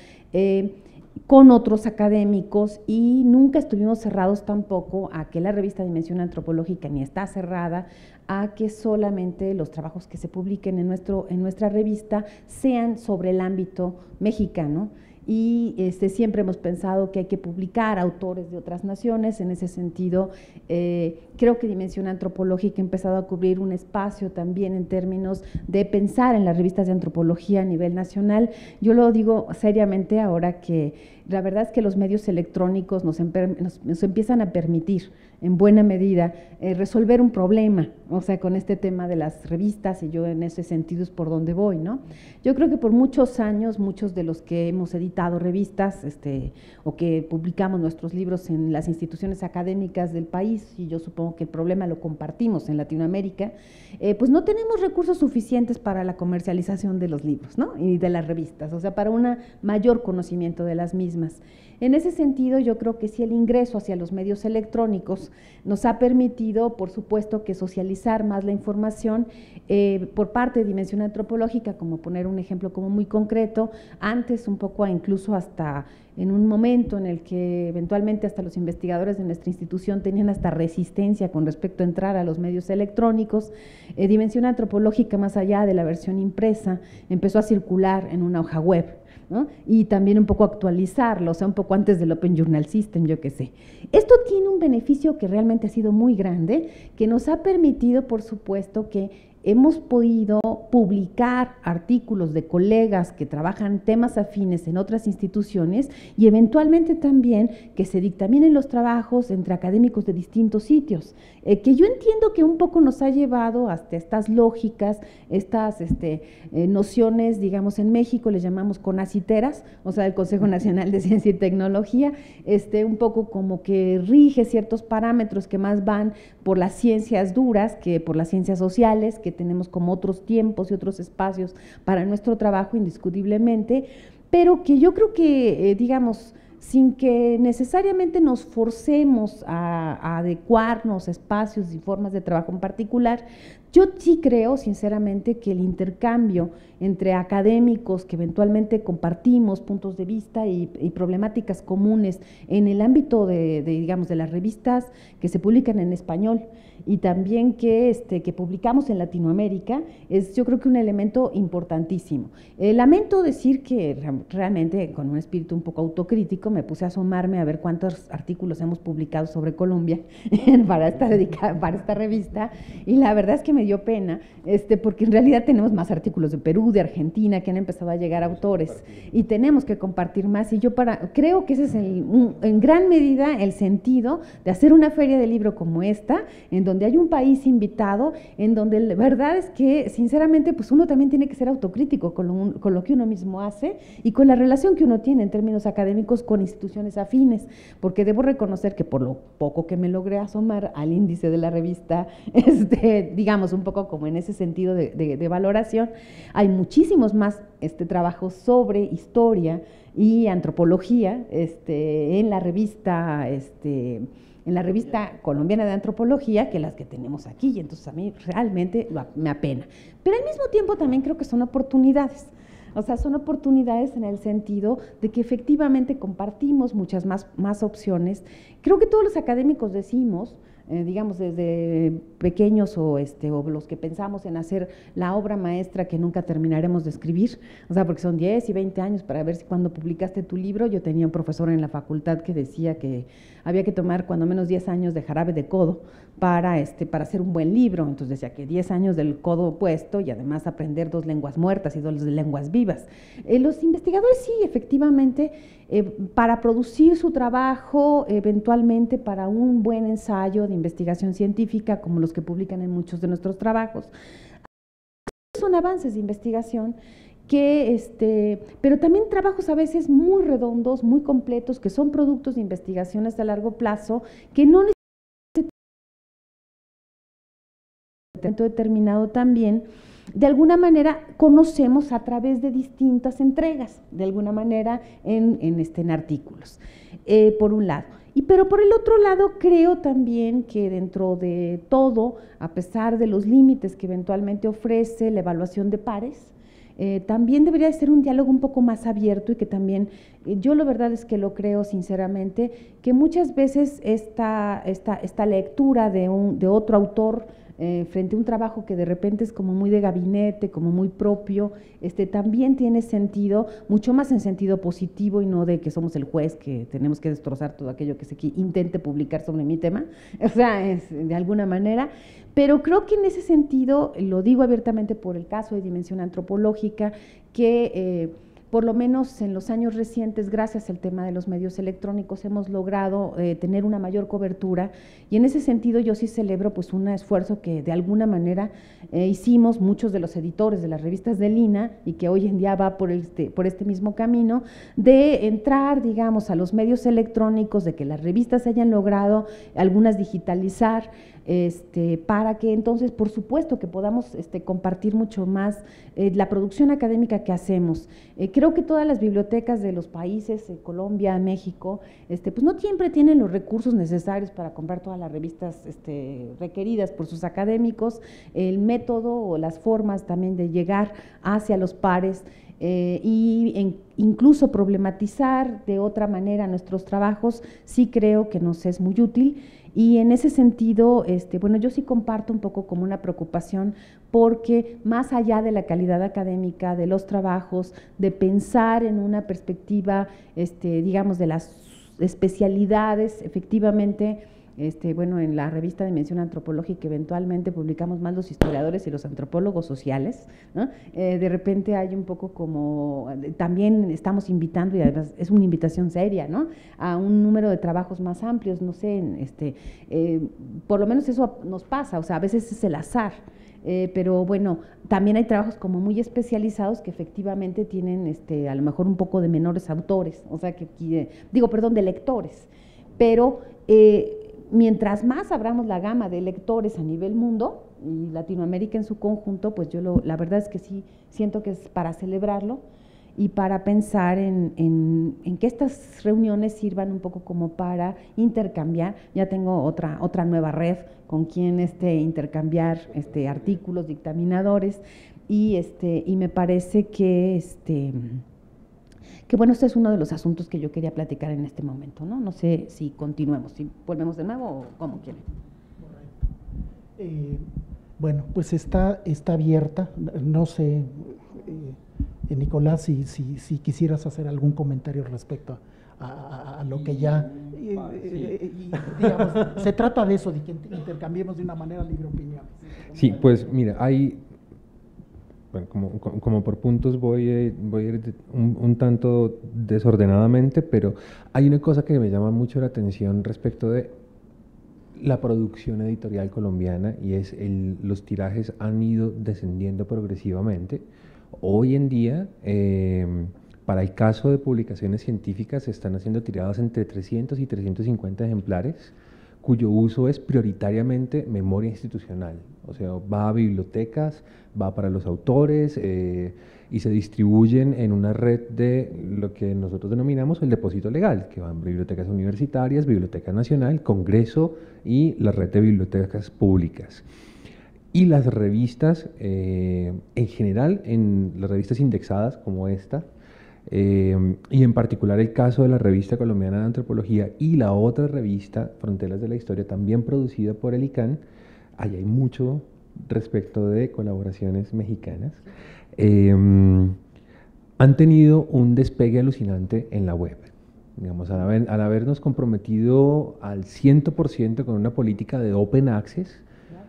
con otros académicos, y nunca estuvimos cerrados tampoco a que la revista Dimensión Antropológica ni está cerrada a que solamente los trabajos que se publiquen en nuestra revista sean sobre el ámbito mexicano. Y siempre hemos pensado que hay que publicar autores de otras naciones. En ese sentido, creo que Dimensión Antropológica ha empezado a cubrir un espacio también en términos de pensar en las revistas de antropología a nivel nacional. Yo lo digo seriamente ahora que la verdad es que los medios electrónicos nos empiezan a permitir, en buena medida, resolver un problema, o sea, con este tema de las revistas, y yo en ese sentido es por donde voy, ¿no? Yo creo que por muchos años, muchos de los que hemos editado revistas o que publicamos nuestros libros en las instituciones académicas del país, y yo supongo que el problema lo compartimos en Latinoamérica, pues no tenemos recursos suficientes para la comercialización de los libros, ¿no? Y de las revistas, o sea, para un mayor conocimiento de las mismas. En ese sentido, yo creo que sí, el ingreso hacia los medios electrónicos nos ha permitido, por supuesto, que socializar más la información por parte de Dimensión Antropológica, como poner un ejemplo como muy concreto, antes un poco incluso hasta en un momento en el que eventualmente hasta los investigadores de nuestra institución tenían hasta resistencia con respecto a entrar a los medios electrónicos. Dimensión Antropológica, más allá de la versión impresa, empezó a circular en una hoja web, ¿no? Y también un poco actualizarlo, o sea, un poco antes del Open Journal System, yo qué sé. Esto tiene un beneficio que realmente ha sido muy grande, que nos ha permitido, por supuesto, que hemos podido publicar artículos de colegas que trabajan temas afines en otras instituciones, y eventualmente también que se dictaminen los trabajos entre académicos de distintos sitios, que yo entiendo que un poco nos ha llevado hasta estas lógicas, estas nociones, digamos, en México les llamamos conaciteras, o sea, el Consejo Nacional de Ciencia y Tecnología, un poco como que rige ciertos parámetros que más van por las ciencias duras que por las ciencias sociales, que tenemos como otros tiempos y otros espacios para nuestro trabajo indiscutiblemente, pero que yo creo que, digamos, sin que necesariamente nos forcemos a adecuarnos a espacios y formas de trabajo en particular, yo sí creo sinceramente que el intercambio entre académicos que eventualmente compartimos puntos de vista y problemáticas comunes en el ámbito digamos, de las revistas que se publican en español y también que publicamos en Latinoamérica, es yo creo que un elemento importantísimo. Lamento decir que realmente, con un espíritu un poco autocrítico, me puse a asomarme a ver cuántos artículos hemos publicado sobre Colombia para esta revista, y la verdad es que me dio pena, porque en realidad tenemos más artículos de Perú, de Argentina, que han empezado a llegar autores, y tenemos que compartir más, y yo creo que ese es en gran medida el sentido de hacer una feria de libro como esta, en donde hay un país invitado, en donde la verdad es que sinceramente pues uno también tiene que ser autocrítico con lo que uno mismo hace y con la relación que uno tiene en términos académicos con instituciones afines, porque debo reconocer que por lo poco que me logré asomar al índice de la revista, digamos un poco como en ese sentido de valoración, hay muchísimos más trabajos sobre historia y antropología en la revista colombiana de antropología que las que tenemos aquí, y entonces a mí realmente me apena. Pero al mismo tiempo también creo que son oportunidades. O sea, son oportunidades en el sentido de que efectivamente compartimos muchas más opciones. Creo que todos los académicos decimos, digamos desde pequeños o los que pensamos en hacer la obra maestra que nunca terminaremos de escribir, o sea, porque son 10 y 20 años para ver si cuando publicaste tu libro. Yo tenía un profesor en la facultad que decía que había que tomar cuando menos 10 años de jarabe de codo para hacer un buen libro. Entonces decía que 10 años del codo puesto y además aprender 2 lenguas muertas y 2 lenguas vivas. Los investigadores sí, efectivamente, para producir su trabajo, eventualmente para un buen ensayo de investigación científica, como los que publican en muchos de nuestros trabajos. Son avances de investigación pero también trabajos a veces muy redondos, muy completos, que son productos de investigaciones a largo plazo, que no necesitan determinado también, de alguna manera conocemos a través de distintas entregas, de alguna manera en artículos, por un lado. Pero por el otro lado, creo también que dentro de todo, a pesar de los límites que eventualmente ofrece la evaluación de pares, también debería de ser un diálogo un poco más abierto y que también, yo la verdad es que lo creo sinceramente, que muchas veces esta lectura de otro autor frente a un trabajo que de repente es como muy de gabinete, como muy propio, también tiene sentido, mucho más en sentido positivo y no de que somos el juez que tenemos que destrozar todo aquello que se intente publicar sobre mi tema, o sea, de alguna manera, pero creo que en ese sentido, lo digo abiertamente por el caso de Dimensión Antropológica, que por lo menos en los años recientes, gracias al tema de los medios electrónicos, hemos logrado tener una mayor cobertura, y en ese sentido yo sí celebro pues un esfuerzo que de alguna manera hicimos muchos de los editores de las revistas de Lina, y que hoy en día va por este mismo camino, de entrar, digamos, a los medios electrónicos, de que las revistas hayan logrado algunas digitalizar, para que entonces, por supuesto, que podamos compartir mucho más la producción académica que hacemos. Creo que todas las bibliotecas de los países, Colombia, México, pues no siempre tienen los recursos necesarios para comprar todas las revistas requeridas por sus académicos, el método o las formas también de llegar hacia los pares, incluso problematizar de otra manera nuestros trabajos, sí creo que nos es muy útil. Y en ese sentido, bueno, yo sí comparto un poco como una preocupación, porque más allá de la calidad académica de los trabajos, de pensar en una perspectiva, digamos, de las especialidades, efectivamente, bueno, en la revista Dimensión Antropológica eventualmente publicamos más los historiadores y los antropólogos sociales, ¿no? De repente hay un poco como, también estamos invitando, y además es una invitación seria, ¿no?, a un número de trabajos más amplios, no sé, por lo menos eso nos pasa, o sea, a veces es el azar. Pero bueno, también hay trabajos como muy especializados que efectivamente tienen a lo mejor un poco de menores autores, o sea, de lectores, pero mientras más abramos la gama de lectores a nivel mundo, y Latinoamérica en su conjunto, pues yo la verdad es que sí siento que es para celebrarlo y para pensar en que estas reuniones sirvan un poco como para intercambiar. Ya tengo otra nueva red con quien intercambiar artículos, dictaminadores, y me parece que bueno, este es uno de los asuntos que yo quería platicar en este momento, ¿no? No sé si continuemos, si volvemos de nuevo o como quieren. Bueno, pues está abierta, no sé, Nicolás, si quisieras hacer algún comentario respecto a lo que ya, digamos, se trata de eso, de que intercambiemos de una manera libre opinión. Sí, pues mira, bueno, como por puntos voy a ir un tanto desordenadamente, pero hay una cosa que me llama mucho la atención respecto de la producción editorial colombiana, y es los tirajes han ido descendiendo progresivamente. Hoy en día, para el caso de publicaciones científicas, se están haciendo tiradas entre 300 y 350 ejemplares, cuyo uso es prioritariamente memoria institucional, o sea, va a bibliotecas, va para los autores, y se distribuyen en una red de lo que nosotros denominamos el depósito legal, que van bibliotecas universitarias, Biblioteca Nacional, Congreso y la red de bibliotecas públicas. Y las revistas, en general, en las revistas indexadas como esta, y en particular el caso de la Revista Colombiana de Antropología y la otra revista, Fronteras de la Historia, también producida por el ICANN, ahí hay mucho respecto de colaboraciones mexicanas, han tenido un despegue alucinante en la web. Digamos, al habernos comprometido al 100% con una política de open access,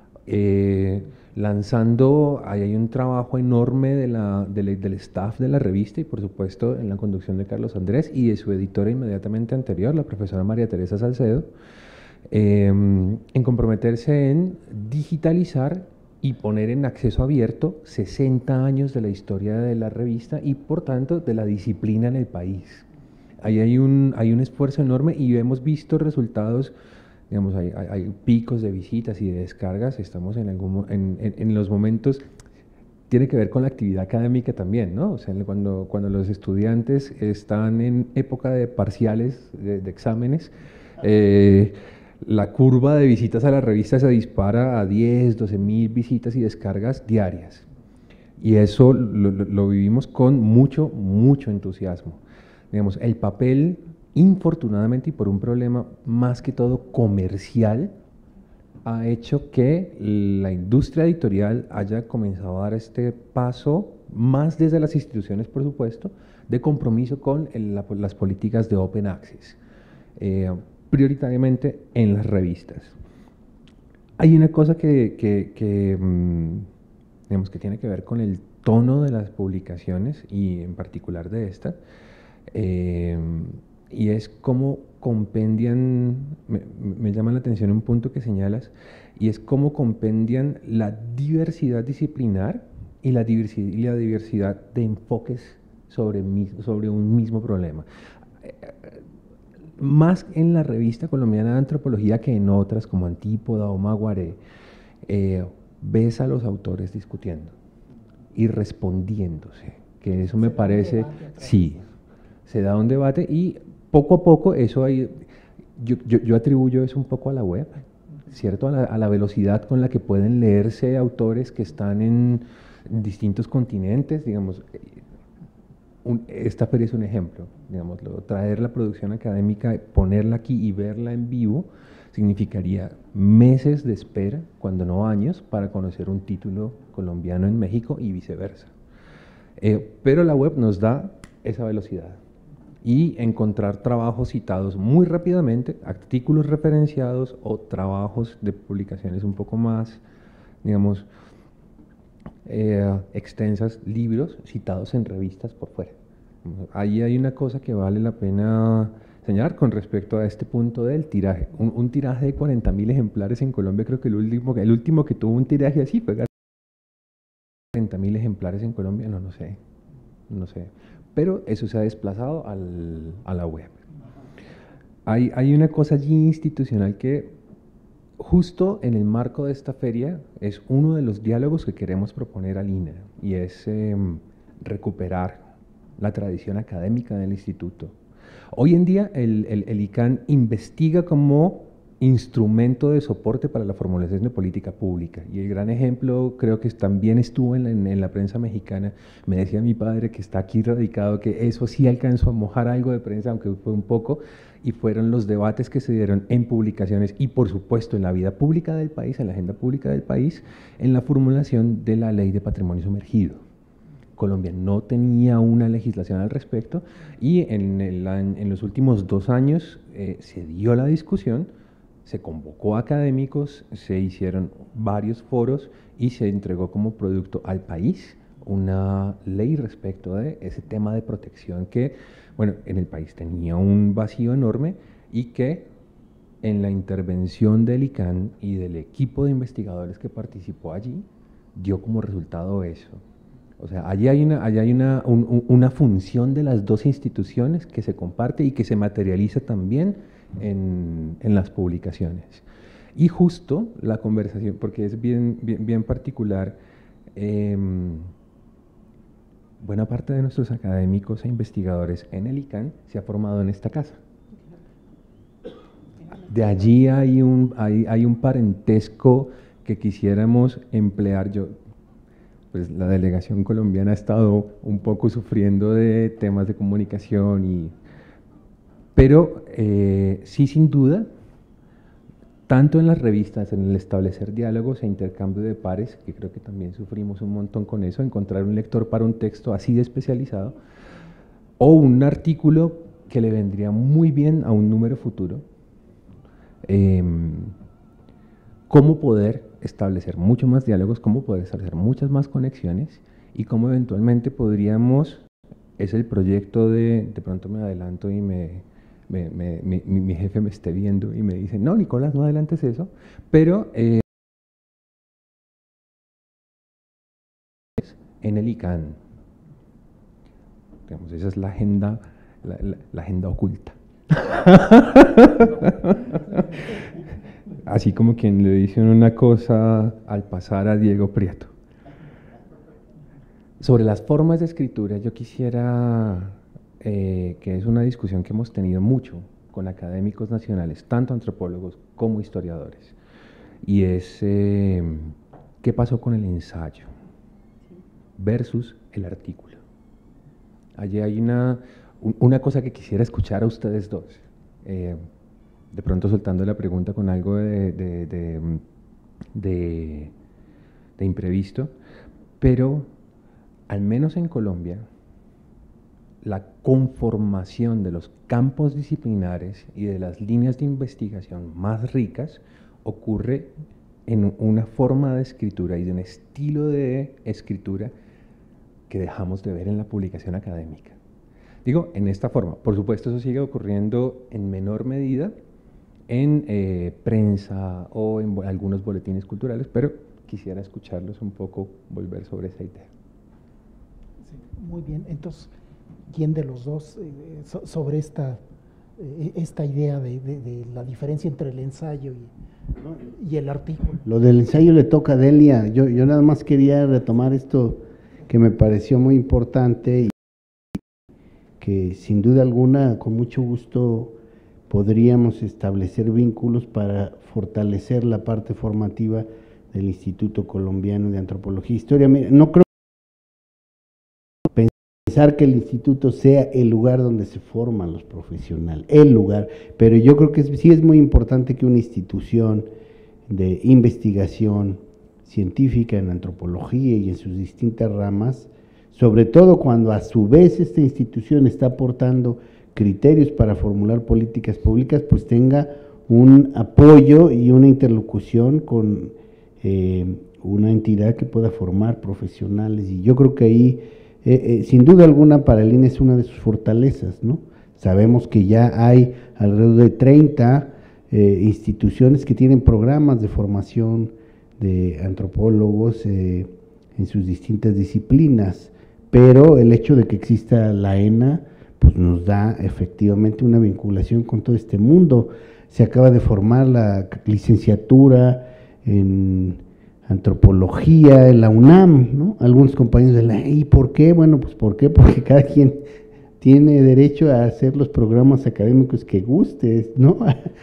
lanzando, ahí hay un trabajo enorme del staff de la revista y por supuesto en la conducción de Carlos Andrés y de su editora inmediatamente anterior, la profesora María Teresa Salcedo, en comprometerse en digitalizar y poner en acceso abierto 60 años de la historia de la revista y por tanto de la disciplina en el país. Ahí hay un esfuerzo enorme y hemos visto resultados, digamos, hay picos de visitas y de descargas, estamos en los momentos, tiene que ver con la actividad académica también, ¿no? O sea, cuando los estudiantes están en época de parciales, de exámenes, la curva de visitas a la revista se dispara a 10, 12.000 visitas y descargas diarias. Y eso lo vivimos con mucho entusiasmo. Digamos, el papel, infortunadamente y por un problema más que todo comercial, ha hecho que la industria editorial haya comenzado a dar este paso, más desde las instituciones, por supuesto, de compromiso con las políticas de Open Access. Prioritariamente en las revistas. Hay una cosa digamos, que tiene que ver con el tono de las publicaciones y en particular de esta, y es cómo compendian, me llama la atención un punto que señalas, y es cómo compendian la diversidad disciplinar y la diversidad de enfoques sobre un mismo problema. Más en la revista colombiana de antropología que en otras como Antípoda o Maguaré, ves a los autores discutiendo y respondiéndose, que eso me parece, sí, se da un debate y poco a poco eso yo atribuyo eso un poco a la web, ¿cierto? A la velocidad con la que pueden leerse autores que están en distintos continentes, digamos. Esta feria es un ejemplo, digámoslo, traer la producción académica, ponerla aquí y verla en vivo, significaría meses de espera, cuando no años, para conocer un título colombiano en México y viceversa. Pero la web nos da esa velocidad y encontrar trabajos citados muy rápidamente, artículos referenciados o trabajos de publicaciones un poco más, digamos, extensas, libros citados en revistas por fuera. Ahí hay una cosa que vale la pena señalar con respecto a este punto del tiraje. Un tiraje de 40.000 ejemplares en Colombia, creo que el último que tuvo un tiraje así fue 40.000 ejemplares en Colombia, no sé. Pero eso se ha desplazado a la web. Hay una cosa allí institucional que justo en el marco de esta feria es uno de los diálogos que queremos proponer al INA y es recuperar la tradición académica del instituto. Hoy en día el ICANN investiga como instrumento de soporte para la formulación de política pública y el gran ejemplo creo que también estuvo en la prensa mexicana. Me decía mi padre que está aquí radicado que eso sí alcanzó a mojar algo de prensa, aunque fue un poco, y fueron los debates que se dieron en publicaciones y por supuesto en la vida pública del país, en la agenda pública del país, en la formulación de la ley de patrimonio sumergido. Colombia no tenía una legislación al respecto y en los últimos 2 años se dio la discusión, se convocó a académicos, se hicieron varios foros y se entregó como producto al país una ley respecto de ese tema de protección que, bueno, en el país tenía un vacío enorme y que en la intervención del ICANN y del equipo de investigadores que participó allí, dio como resultado eso. O sea, allí hay una función de las dos instituciones que se comparte y que se materializa también en las publicaciones. Y justo la conversación, porque es bien particular, buena parte de nuestros académicos e investigadores en el ICANN se ha formado en esta casa. De allí hay un parentesco que quisiéramos emplear. Pues la delegación colombiana ha estado un poco sufriendo de temas de comunicación, pero sí, sin duda, tanto en las revistas, en el establecer diálogos e intercambio de pares, que creo que también sufrimos un montón con eso, encontrar un lector para un texto así de especializado, o un artículo que le vendría muy bien a un número futuro, cómo poder establecer mucho más diálogos, cómo poder establecer muchas más conexiones y cómo eventualmente podríamos, es el proyecto de pronto me adelanto y me mi jefe me esté viendo y me dice, no, Nicolás, no adelantes eso, pero en el ICANN, digamos, esa es la agenda, la agenda oculta. Así como quien le dice una cosa al pasar a Diego Prieto. Sobre las formas de escritura, yo quisiera, que es una discusión que hemos tenido mucho con académicos nacionales, tanto antropólogos como historiadores, y es qué pasó con el ensayo versus el artículo. Allí hay una cosa que quisiera escuchar a ustedes dos, de pronto soltando la pregunta con algo de imprevisto, pero al menos en Colombia, la conformación de los campos disciplinares y de las líneas de investigación más ricas ocurre en una forma de escritura y de un estilo de escritura que dejamos de ver en la publicación académica. Digo, en esta forma. Por supuesto, eso sigue ocurriendo en menor medida en prensa o en algunos boletines culturales, pero quisiera escucharlos un poco, volver sobre esa idea. Sí, muy bien, entonces, ¿quién de los dos sobre esta idea de la diferencia entre el ensayo y el artículo? Lo del ensayo le toca a Delia. Yo nada más quería retomar esto que me pareció muy importante y que sin duda alguna, con mucho gusto, podríamos establecer vínculos para fortalecer la parte formativa del Instituto Colombiano de Antropología e Historia. No creo pensar que el instituto sea el lugar donde se forman los profesionales, el lugar, pero yo creo que sí es muy importante que una institución de investigación científica en antropología y en sus distintas ramas, sobre todo cuando a su vez esta institución está aportando criterios para formular políticas públicas, pues tenga un apoyo y una interlocución con una entidad que pueda formar profesionales, y yo creo que ahí sin duda alguna para el INE es una de sus fortalezas, ¿no? Sabemos que ya hay alrededor de 30 instituciones que tienen programas de formación de antropólogos en sus distintas disciplinas, pero el hecho de que exista la ENA pues nos da efectivamente una vinculación con todo este mundo. Se acaba de formar la licenciatura en antropología en la UNAM, ¿no? Algunos compañeros de la ¿y por qué? Bueno, pues ¿por qué? Porque cada quien tiene derecho a hacer los programas académicos que guste, ¿no?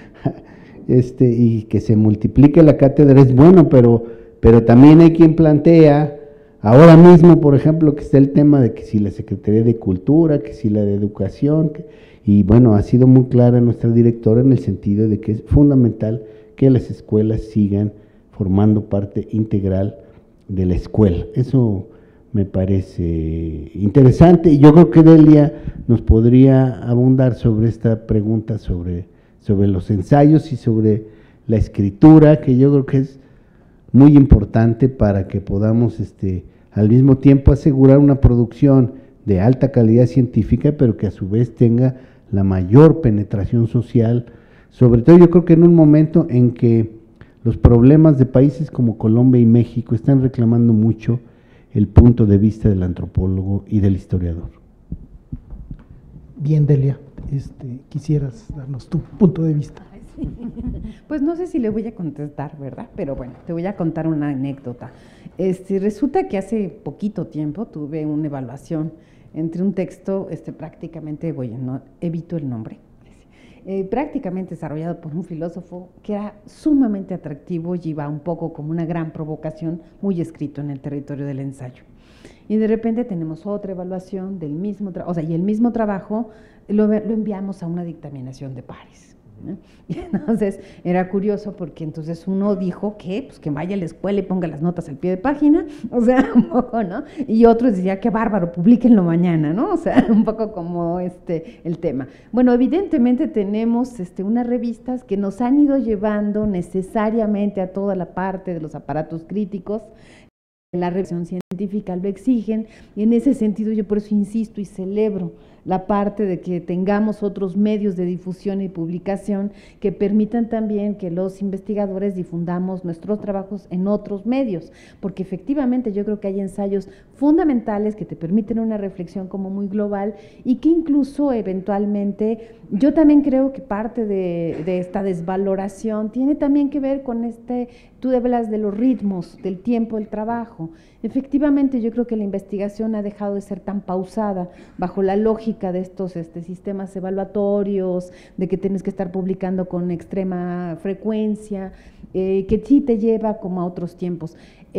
Y que se multiplique la cátedra es bueno, pero también hay quien plantea, ahora mismo, por ejemplo, que está el tema de que si la Secretaría de Cultura, que si la de Educación, y bueno, ha sido muy clara nuestra directora en el sentido de que es fundamental que las escuelas sigan formando parte integral de la escuela. Eso me parece interesante, y yo creo que Delia nos podría abundar sobre esta pregunta sobre los ensayos y sobre la escritura, que yo creo que es muy importante para que podamos al mismo tiempo asegurar una producción de alta calidad científica, pero que a su vez tenga la mayor penetración social, sobre todo yo creo que en un momento en que los problemas de países como Colombia y México están reclamando mucho el punto de vista del antropólogo y del historiador. Bien, Delia, quisieras darnos tu punto de vista. Sí. Pues no sé si le voy a contestar, ¿verdad? Pero bueno, te voy a contar una anécdota. Resulta que hace poquito tiempo tuve una evaluación entre un texto prácticamente, no evito el nombre, prácticamente desarrollado por un filósofo que era sumamente atractivo y iba un poco como una gran provocación, muy escrito en el territorio del ensayo. Y de repente tenemos otra evaluación del mismo trabajo, y el mismo trabajo lo enviamos a una dictaminación de pares, ¿no? Y entonces era curioso porque entonces uno dijo que vaya a la escuela y ponga las notas al pie de página, un poco, ¿no? Y otros decía, qué bárbaro, publíquenlo mañana, ¿no? Un poco como el tema. Bueno, evidentemente tenemos unas revistas que nos han ido llevando necesariamente a toda la parte de los aparatos críticos. La revisión científica lo exigen, y en ese sentido yo por eso insisto y celebro la parte de que tengamos otros medios de difusión y publicación que permitan también que los investigadores difundamos nuestros trabajos en otros medios, porque efectivamente yo creo que hay ensayos fundamentales que te permiten una reflexión como muy global y que incluso eventualmente, yo también creo que parte de esta desvaloración tiene también que ver con tú hablas de los ritmos, del tiempo del trabajo. Efectivamente, yo creo que la investigación ha dejado de ser tan pausada bajo la lógica de estos sistemas evaluatorios, de que tienes que estar publicando con extrema frecuencia, que sí te lleva como a otros tiempos.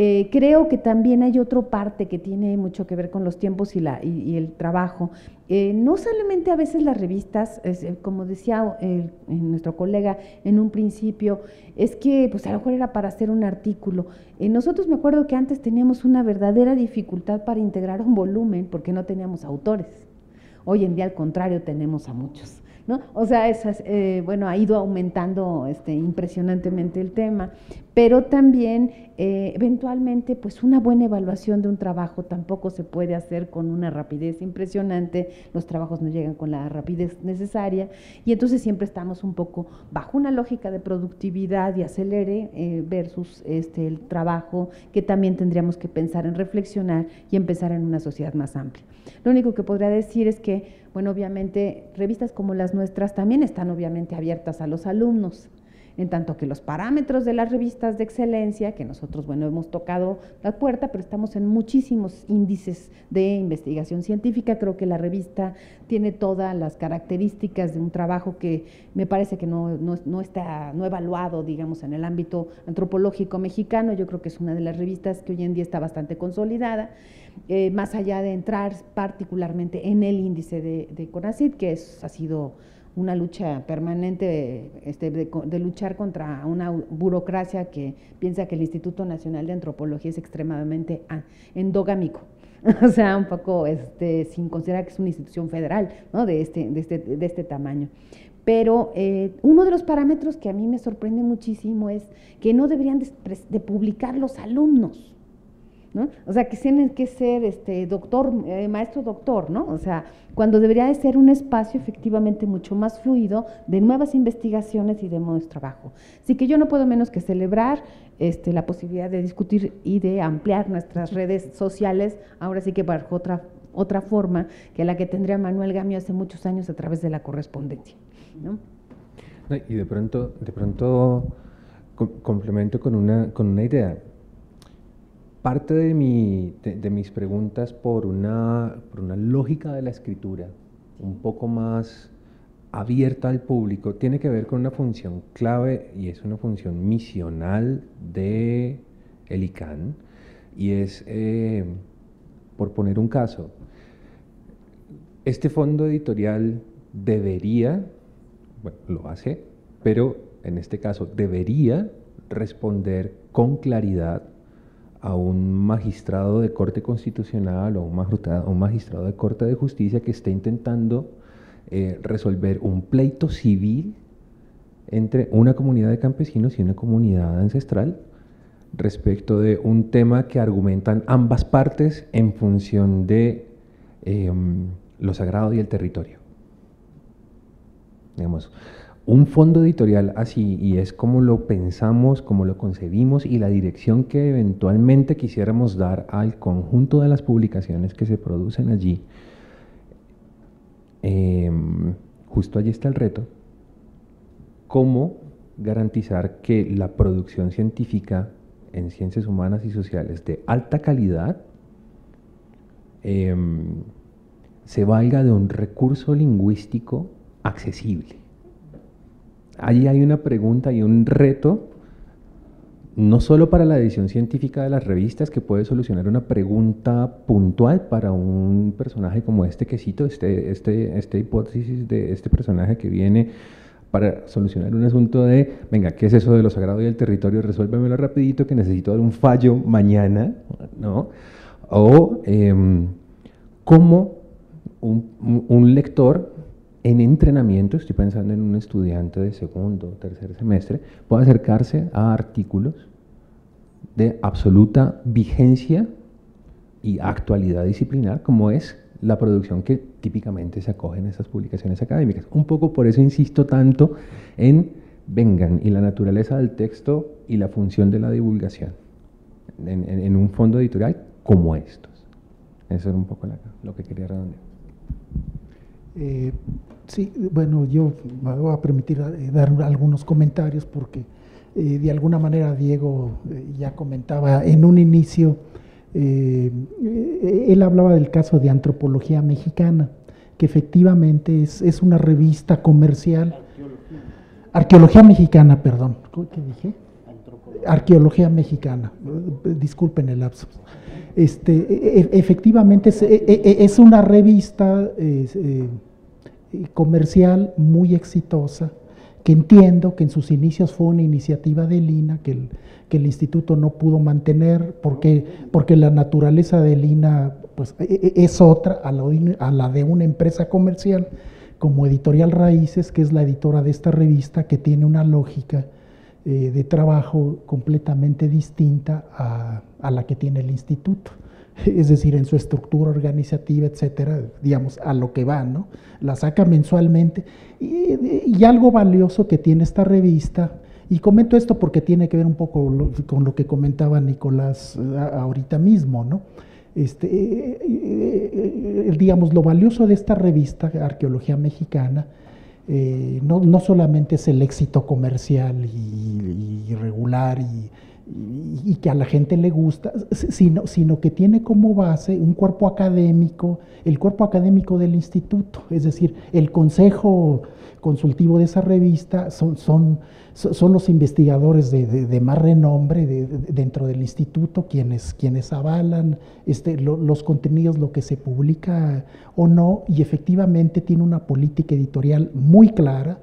Creo que también hay otra parte que tiene mucho que ver con los tiempos y el trabajo. No solamente a veces las revistas, como decía nuestro colega en un principio, es que pues a lo mejor era para hacer un artículo. Nosotros me acuerdo que antes teníamos una verdadera dificultad para integrar un volumen porque no teníamos autores. Hoy en día al contrario tenemos a muchos, ¿no? O sea, bueno, ha ido aumentando impresionantemente el tema, pero también eventualmente pues una buena evaluación de un trabajo tampoco se puede hacer con una rapidez impresionante, los trabajos no llegan con la rapidez necesaria y entonces siempre estamos un poco bajo una lógica de productividad y acelere versus el trabajo que también tendríamos que pensar en reflexionar y empezar en una sociedad más amplia. Lo único que podría decir es que, bueno, obviamente revistas como las nuestras también están obviamente abiertas a los alumnos, en tanto que los parámetros de las revistas de excelencia, que nosotros, bueno, hemos tocado la puerta, pero estamos en muchísimos índices de investigación científica. Creo que la revista tiene todas las características de un trabajo que me parece que no está evaluado, digamos, en el ámbito antropológico mexicano. Yo creo que es una de las revistas que hoy en día está bastante consolidada, más allá de entrar particularmente en el índice de CONACYT, que ha sido una lucha permanente de luchar contra una burocracia que piensa que el Instituto Nacional de Antropología es extremadamente endogámico, o sea, un poco sin considerar que es una institución federal, ¿no? de este tamaño. Pero uno de los parámetros que a mí me sorprende muchísimo es que no deberían de publicar los alumnos, ¿no? O sea, que tienen que ser maestro doctor, ¿no? O sea, cuando debería de ser un espacio efectivamente mucho más fluido de nuevas investigaciones y de nuevos trabajo. Así que yo no puedo menos que celebrar la posibilidad de discutir y de ampliar nuestras redes sociales, ahora sí que bajo otra forma que la que tendría Manuel Gamio hace muchos años a través de la correspondencia, ¿no? Y de pronto complemento con una idea. Parte de mis preguntas por una lógica de la escritura un poco más abierta al público tiene que ver con una función clave y es una función misional de el ICANN y es, por poner un caso, este fondo editorial debería, bueno, lo hace, pero en este caso debería responder con claridad a un magistrado de corte constitucional o un magistrado de corte de justicia que esté intentando resolver un pleito civil entre una comunidad de campesinos y una comunidad ancestral respecto de un tema que argumentan ambas partes en función de lo sagrado y el territorio. Digamos, un fondo editorial así, y es como lo pensamos, como lo concebimos, y la dirección que eventualmente quisiéramos dar al conjunto de las publicaciones que se producen allí, justo allí está el reto, cómo garantizar que la producción científica en ciencias humanas y sociales de alta calidad se valga de un recurso lingüístico accesible. Allí hay una pregunta y un reto, no solo para la edición científica de las revistas, que puede solucionar una pregunta puntual para un personaje como este que cito, esta hipótesis de este personaje que viene para solucionar un asunto de, venga, ¿qué es eso de lo sagrado y el territorio? Resuélvemelo rapidito que necesito dar un fallo mañana, ¿no? O cómo un lector en entrenamiento, estoy pensando en un estudiante de segundo o tercer semestre, puede acercarse a artículos de absoluta vigencia y actualidad disciplinar, como es la producción que típicamente se acoge en esas publicaciones académicas. Un poco por eso insisto tanto en vengan y la naturaleza del texto y la función de la divulgación en un fondo editorial como estos. Eso era un poco lo que quería redondear. Sí, bueno, yo me voy a permitir dar algunos comentarios porque de alguna manera Diego ya comentaba en un inicio, él hablaba del caso de Antropología Mexicana, que efectivamente es una revista comercial. Arqueología Mexicana, perdón. ¿Qué dije? Arqueología Mexicana, disculpen el lapsus. Efectivamente es una revista comercial muy exitosa, que entiendo que en sus inicios fue una iniciativa del INAH que el instituto no pudo mantener porque la naturaleza del INAH pues, es otra a la de una empresa comercial como Editorial Raíces, que es la editora de esta revista, que tiene una lógica de trabajo completamente distinta a la que tiene el instituto. Es decir, en su estructura organizativa, etcétera, digamos, a lo que va, ¿no? La saca mensualmente. Y algo valioso que tiene esta revista, y comento esto porque tiene que ver un poco con lo que comentaba Nicolás ahorita mismo, ¿no? Digamos, lo valioso de esta revista, Arqueología Mexicana, no solamente es el éxito comercial y regular y que a la gente le gusta, sino que tiene como base un cuerpo académico, el cuerpo académico del instituto, es decir, el consejo consultivo de esa revista son los investigadores de más renombre dentro del instituto quienes avalan los contenidos, lo que se publica o no, y efectivamente tiene una política editorial muy clara,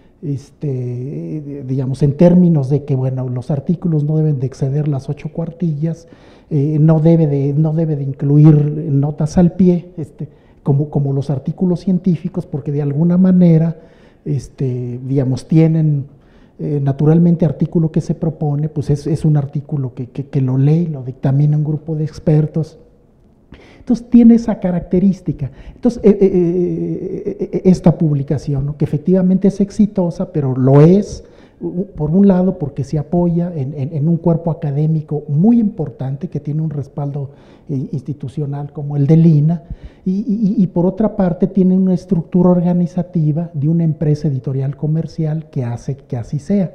digamos, en términos de que, bueno, los artículos no deben de exceder las 8 cuartillas, no debe de incluir notas al pie, como los artículos científicos, porque de alguna manera, digamos, tienen naturalmente artículo que se propone, pues es un artículo que lo lee, lo dictamina un grupo de expertos. Entonces tiene esa característica. Entonces esta publicación, ¿no?, que efectivamente es exitosa, pero lo es por un lado porque se apoya en un cuerpo académico muy importante que tiene un respaldo institucional como el del INAH, y por otra parte tiene una estructura organizativa de una empresa editorial comercial que hace que así sea.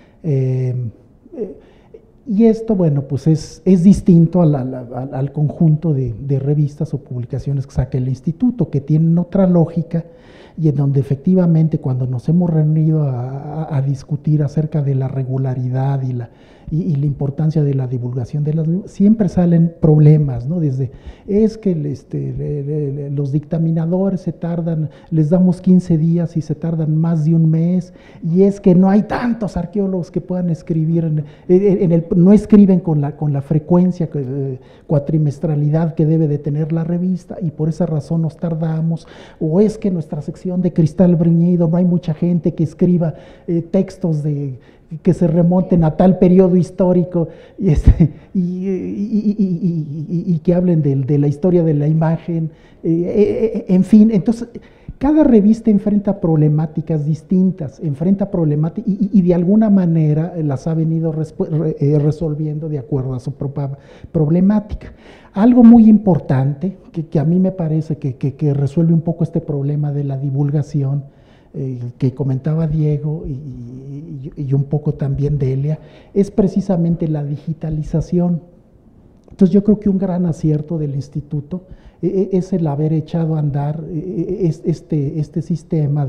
Y esto, bueno, pues es distinto al conjunto de revistas o publicaciones que saca el instituto, que tienen otra lógica y en donde efectivamente cuando nos hemos reunido a discutir acerca de la regularidad y la importancia de la divulgación de las, siempre salen problemas, ¿no? Desde, es que los dictaminadores se tardan, les damos 15 días y se tardan más de un mes, y es que no hay tantos arqueólogos que puedan escribir, no escriben con la frecuencia, cuatrimestralidad que debe de tener la revista, y por esa razón nos tardamos, o es que nuestra sección de Cristal Bruñido no hay mucha gente que escriba textos que se remonten a tal periodo histórico y que hablen de la historia de la imagen, en fin. Entonces, cada revista enfrenta problemáticas distintas, y de alguna manera las ha venido resolviendo de acuerdo a su propia problemática. Algo muy importante, que a mí me parece que resuelve un poco este problema de la divulgación, que comentaba Diego y un poco también Delia, es precisamente la digitalización. Entonces yo creo que un gran acierto del instituto es el haber echado a andar este sistema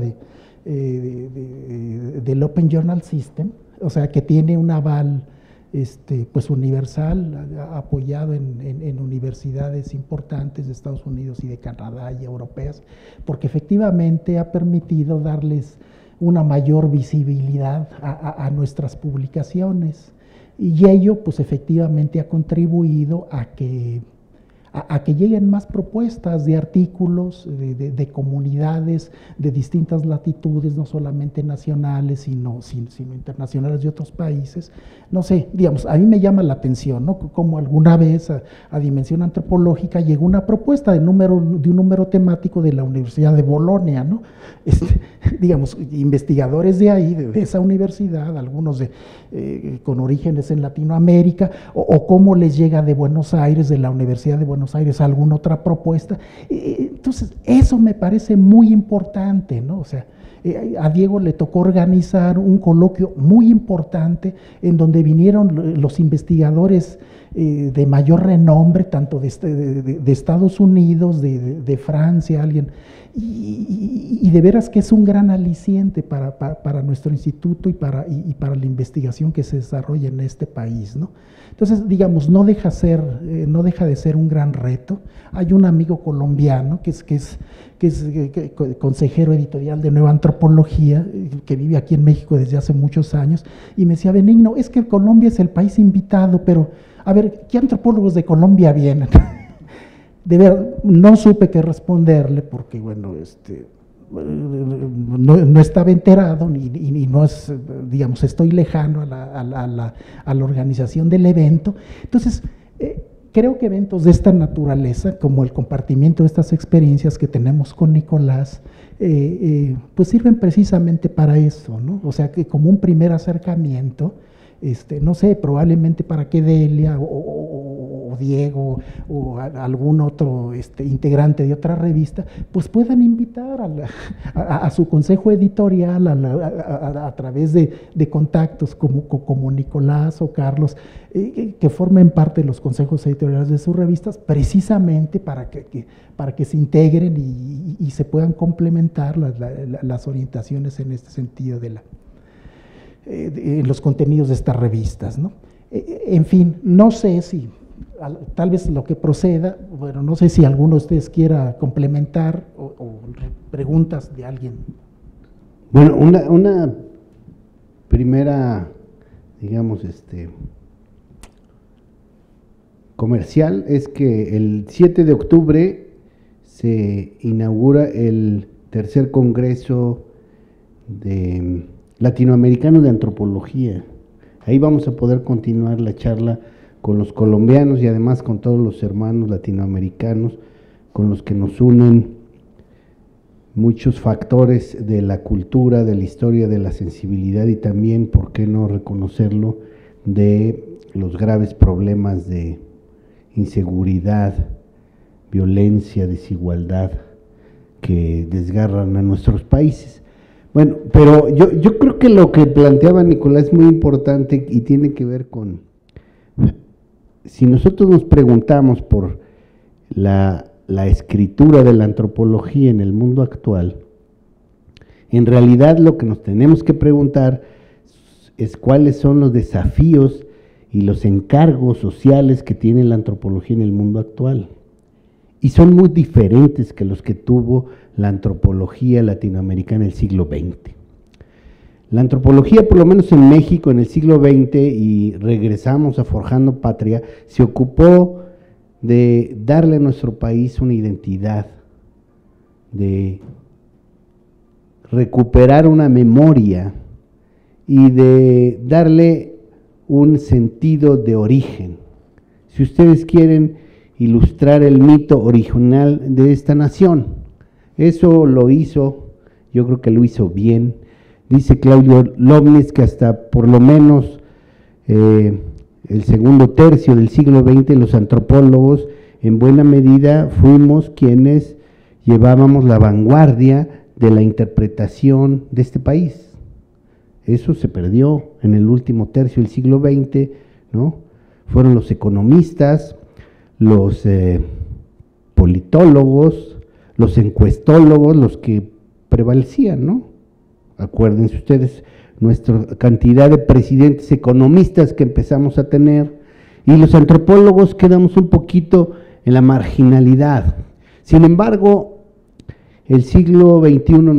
del Open Journal System, o sea, que tiene un aval pues universal, apoyado en universidades importantes de Estados Unidos y de Canadá y europeas, porque efectivamente ha permitido darles una mayor visibilidad a nuestras publicaciones, y ello pues efectivamente ha contribuido a que a que lleguen más propuestas de artículos, de comunidades de distintas latitudes, no solamente nacionales, sino internacionales de otros países. No sé, digamos, a mí me llama la atención, ¿no? Como alguna vez a Dimensión Antropológica llegó una propuesta de un número temático de la Universidad de Bolonia, ¿no? Digamos, investigadores de ahí, de esa universidad, algunos con orígenes en Latinoamérica, o cómo les llega de Buenos Aires, de la Universidad de Buenos Aires, alguna otra propuesta. Entonces, eso me parece muy importante, ¿no? O sea, a Diego le tocó organizar un coloquio muy importante en donde vinieron los investigadores de mayor renombre, tanto de Estados Unidos, de Francia, alguien, y de veras que es un gran aliciente para nuestro instituto y para la investigación que se desarrolla en este país, ¿no? Entonces, digamos, no deja de ser un gran reto. Hay un amigo colombiano que es consejero editorial de Nueva Antropología, que vive aquí en México desde hace muchos años, y me decía: Benigno, es que Colombia es el país invitado, pero a ver, ¿qué antropólogos de Colombia vienen? De ver, no supe qué responderle porque, bueno, no estaba enterado y no es, digamos, estoy lejano a la organización del evento. Entonces, creo que eventos de esta naturaleza, como el compartimiento de estas experiencias que tenemos con Nicolás, pues sirven precisamente para eso, ¿no? O sea, que como un primer acercamiento, no sé, probablemente para que Delia o Diego o algún otro integrante de otra revista, pues puedan invitar a su consejo editorial a través de contactos como Nicolás o Carlos, que formen parte de los consejos editoriales de sus revistas, precisamente para que se integren y se puedan complementar las orientaciones en este sentido en los contenidos de estas revistas, ¿no? En fin, no sé si, tal vez lo que proceda, bueno, no sé si alguno de ustedes quiera complementar o preguntas de alguien. Bueno, una primera, digamos, comercial es que el 7 de octubre se inaugura el tercer Congreso Latinoamericano de Antropología. Ahí vamos a poder continuar la charla con los colombianos y además con todos los hermanos latinoamericanos con los que nos unen muchos factores de la cultura, de la historia, de la sensibilidad y también, ¿por qué no reconocerlo?, de los graves problemas de inseguridad, violencia, desigualdad que desgarran a nuestros países. Bueno, pero yo creo que lo que planteaba Nicolás es muy importante y tiene que ver con, si nosotros nos preguntamos por la escritura de la antropología en el mundo actual, en realidad lo que nos tenemos que preguntar es cuáles son los desafíos y los encargos sociales que tiene la antropología en el mundo actual. Y son muy diferentes que los que tuvo la antropología latinoamericana en el siglo XX. La antropología, por lo menos en México en el siglo XX, y regresamos a Forjando Patria, se ocupó de darle a nuestro país una identidad, de recuperar una memoria y de darle un sentido de origen. Si ustedes quieren ilustrar el mito original de esta nación, eso lo hizo, yo creo que lo hizo bien. Dice Claudio Lovnis que hasta por lo menos el segundo tercio del siglo XX los antropólogos en buena medida fuimos quienes llevábamos la vanguardia de la interpretación de este país. Eso se perdió en el último tercio del siglo XX, ¿no? Fueron los economistas, los politólogos, los encuestólogos los que prevalecían, ¿no? Acuérdense ustedes, nuestra cantidad de presidentes economistas que empezamos a tener, y los antropólogos quedamos un poquito en la marginalidad. Sin embargo, el siglo XXI,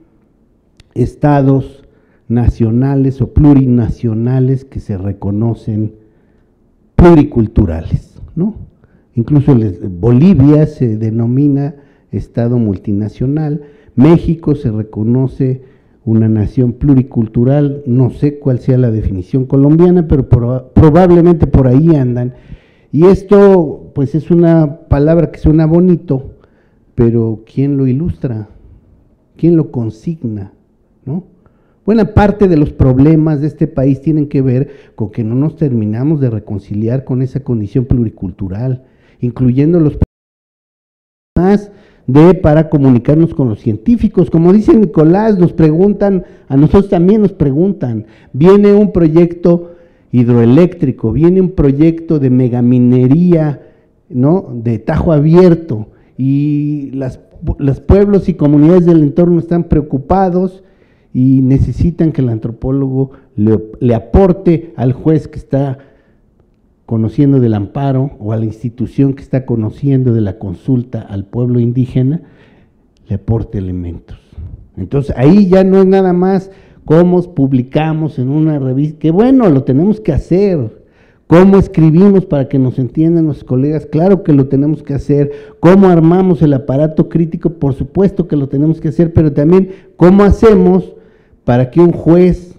estados nacionales o plurinacionales que se reconocen pluriculturales, ¿no? incluso Bolivia se denomina Estado multinacional, México se reconoce una nación pluricultural, no sé cuál sea la definición colombiana, pero probablemente por ahí andan. Y esto, pues es una palabra que suena bonito, pero ¿quién lo ilustra? ¿Quién lo consigna? ¿No? Buena parte de los problemas de este país tienen que ver con que no nos terminamos de reconciliar con esa condición pluricultural, incluyendo los problemas para comunicarnos con los científicos. Como dice Nicolás, nos preguntan, a nosotros también nos preguntan, viene un proyecto hidroeléctrico, viene un proyecto de megaminería, ¿no?, de Tajo Abierto, y los pueblos y comunidades del entorno están preocupados y necesitan que el antropólogo le aporte al juez que está conociendo del amparo o a la institución que está conociendo de la consulta al pueblo indígena, le aporte elementos. Entonces ahí ya no es nada más cómo publicamos en una revista, que bueno, lo tenemos que hacer. ¿Cómo escribimos para que nos entiendan los colegas? Claro que lo tenemos que hacer. ¿Cómo armamos el aparato crítico? Por supuesto que lo tenemos que hacer, pero también ¿cómo hacemos para que un juez,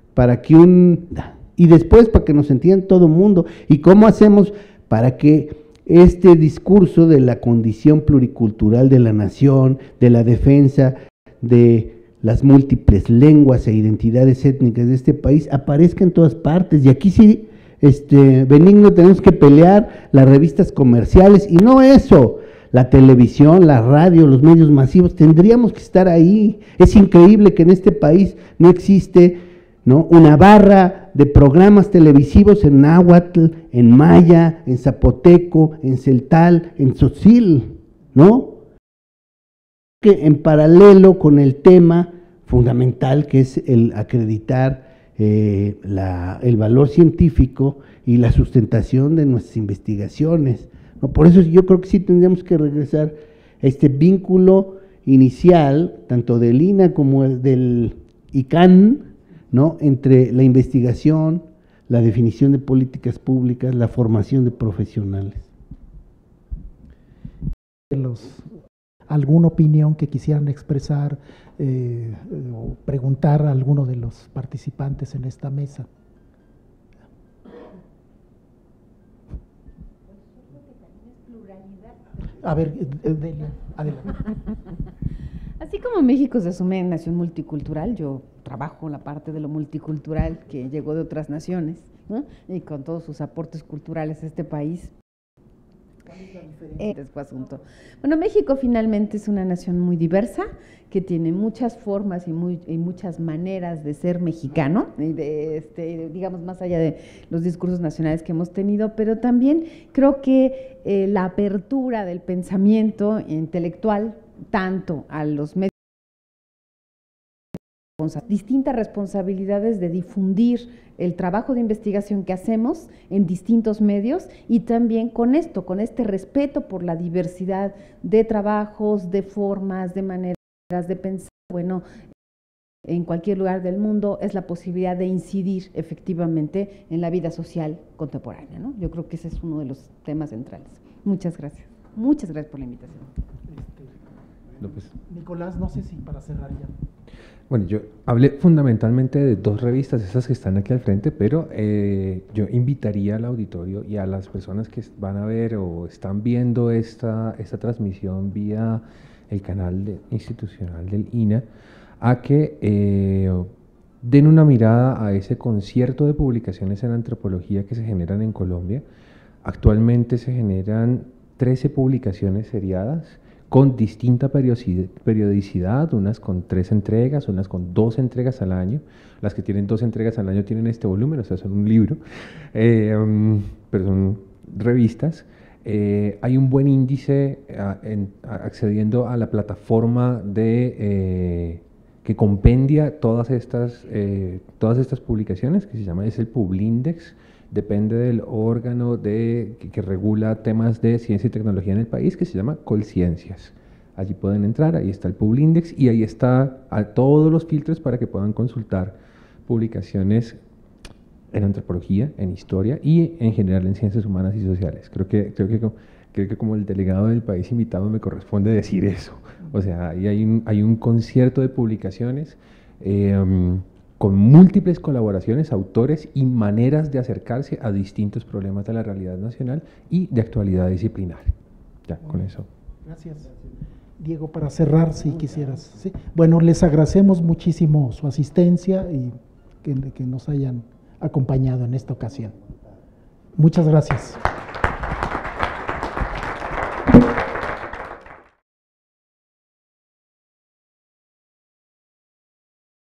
y después para que nos entienda todo el mundo? ¿Y cómo hacemos para que este discurso de la condición pluricultural de la nación, de la defensa de las múltiples lenguas e identidades étnicas de este país aparezca en todas partes? Y aquí sí, Benigno, tenemos que pelear las revistas comerciales, y no eso, la televisión, la radio, los medios masivos, tendríamos que estar ahí. Es increíble que en este país no existe, ¿no?, una barra de programas televisivos en náhuatl, en maya, en zapoteco, en celtal, en tzotzil, ¿no? Que en paralelo con el tema fundamental, que es el acreditar el valor científico y la sustentación de nuestras investigaciones, ¿no? Por eso yo creo que sí tendríamos que regresar a este vínculo inicial, tanto del INA como del ICANN, ¿no?, entre la investigación, la definición de políticas públicas, la formación de profesionales. ¿Alguna opinión que quisieran expresar o preguntar a alguno de los participantes en esta mesa? A ver, Delia, adelante. Así como México se asume nación multicultural, yo trabajo la parte de lo multicultural que llegó de otras naciones, ¿no?, y con todos sus aportes culturales a este país. ¿Cuál es la diferencia? Asunto. Bueno, México finalmente es una nación muy diversa, que tiene muchas formas y muchas maneras de ser mexicano, digamos, más allá de los discursos nacionales que hemos tenido, pero también creo que la apertura del pensamiento intelectual, tanto a los medios, distintas responsabilidades de difundir el trabajo de investigación que hacemos en distintos medios, y también con este respeto por la diversidad de trabajos, de formas, de maneras de pensar. Bueno, en cualquier lugar del mundo es la posibilidad de incidir efectivamente en la vida social contemporánea, ¿no? Yo creo que ese es uno de los temas centrales. Muchas gracias. Muchas gracias por la invitación. Nicolás, no sé si para cerrar ya. Bueno, yo hablé fundamentalmente de dos revistas, esas que están aquí al frente, pero yo invitaría al auditorio y a las personas que van a ver o están viendo esta transmisión vía el canal institucional del INA, a que den una mirada a ese concierto de publicaciones en antropología que se generan en Colombia. Actualmente se generan 13 publicaciones seriadas con distinta periodicidad, unas con 3 entregas, unas con 2 entregas al año. Las que tienen 2 entregas al año tienen este volumen, o sea, son un libro, pero son revistas. Hay un buen índice accediendo a la plataforma que compendia todas estas publicaciones, que se llama, es el Publindex. Depende del órgano que regula temas de ciencia y tecnología en el país, que se llama Colciencias. Allí pueden entrar, ahí está el Publindex, y ahí está todos los filtros para que puedan consultar publicaciones en antropología, en historia y en general en ciencias humanas y sociales. Creo que creo que como el delegado del país invitado me corresponde decir eso. O sea, ahí hay un concierto de publicaciones con múltiples colaboraciones, autores y maneras de acercarse a distintos problemas de la realidad nacional y de actualidad disciplinaria. Ya, con eso. Gracias. Diego, para cerrar, si quisieras. ¿Sí? Bueno, les agradecemos muchísimo su asistencia y que nos hayan acompañado en esta ocasión. Muchas gracias.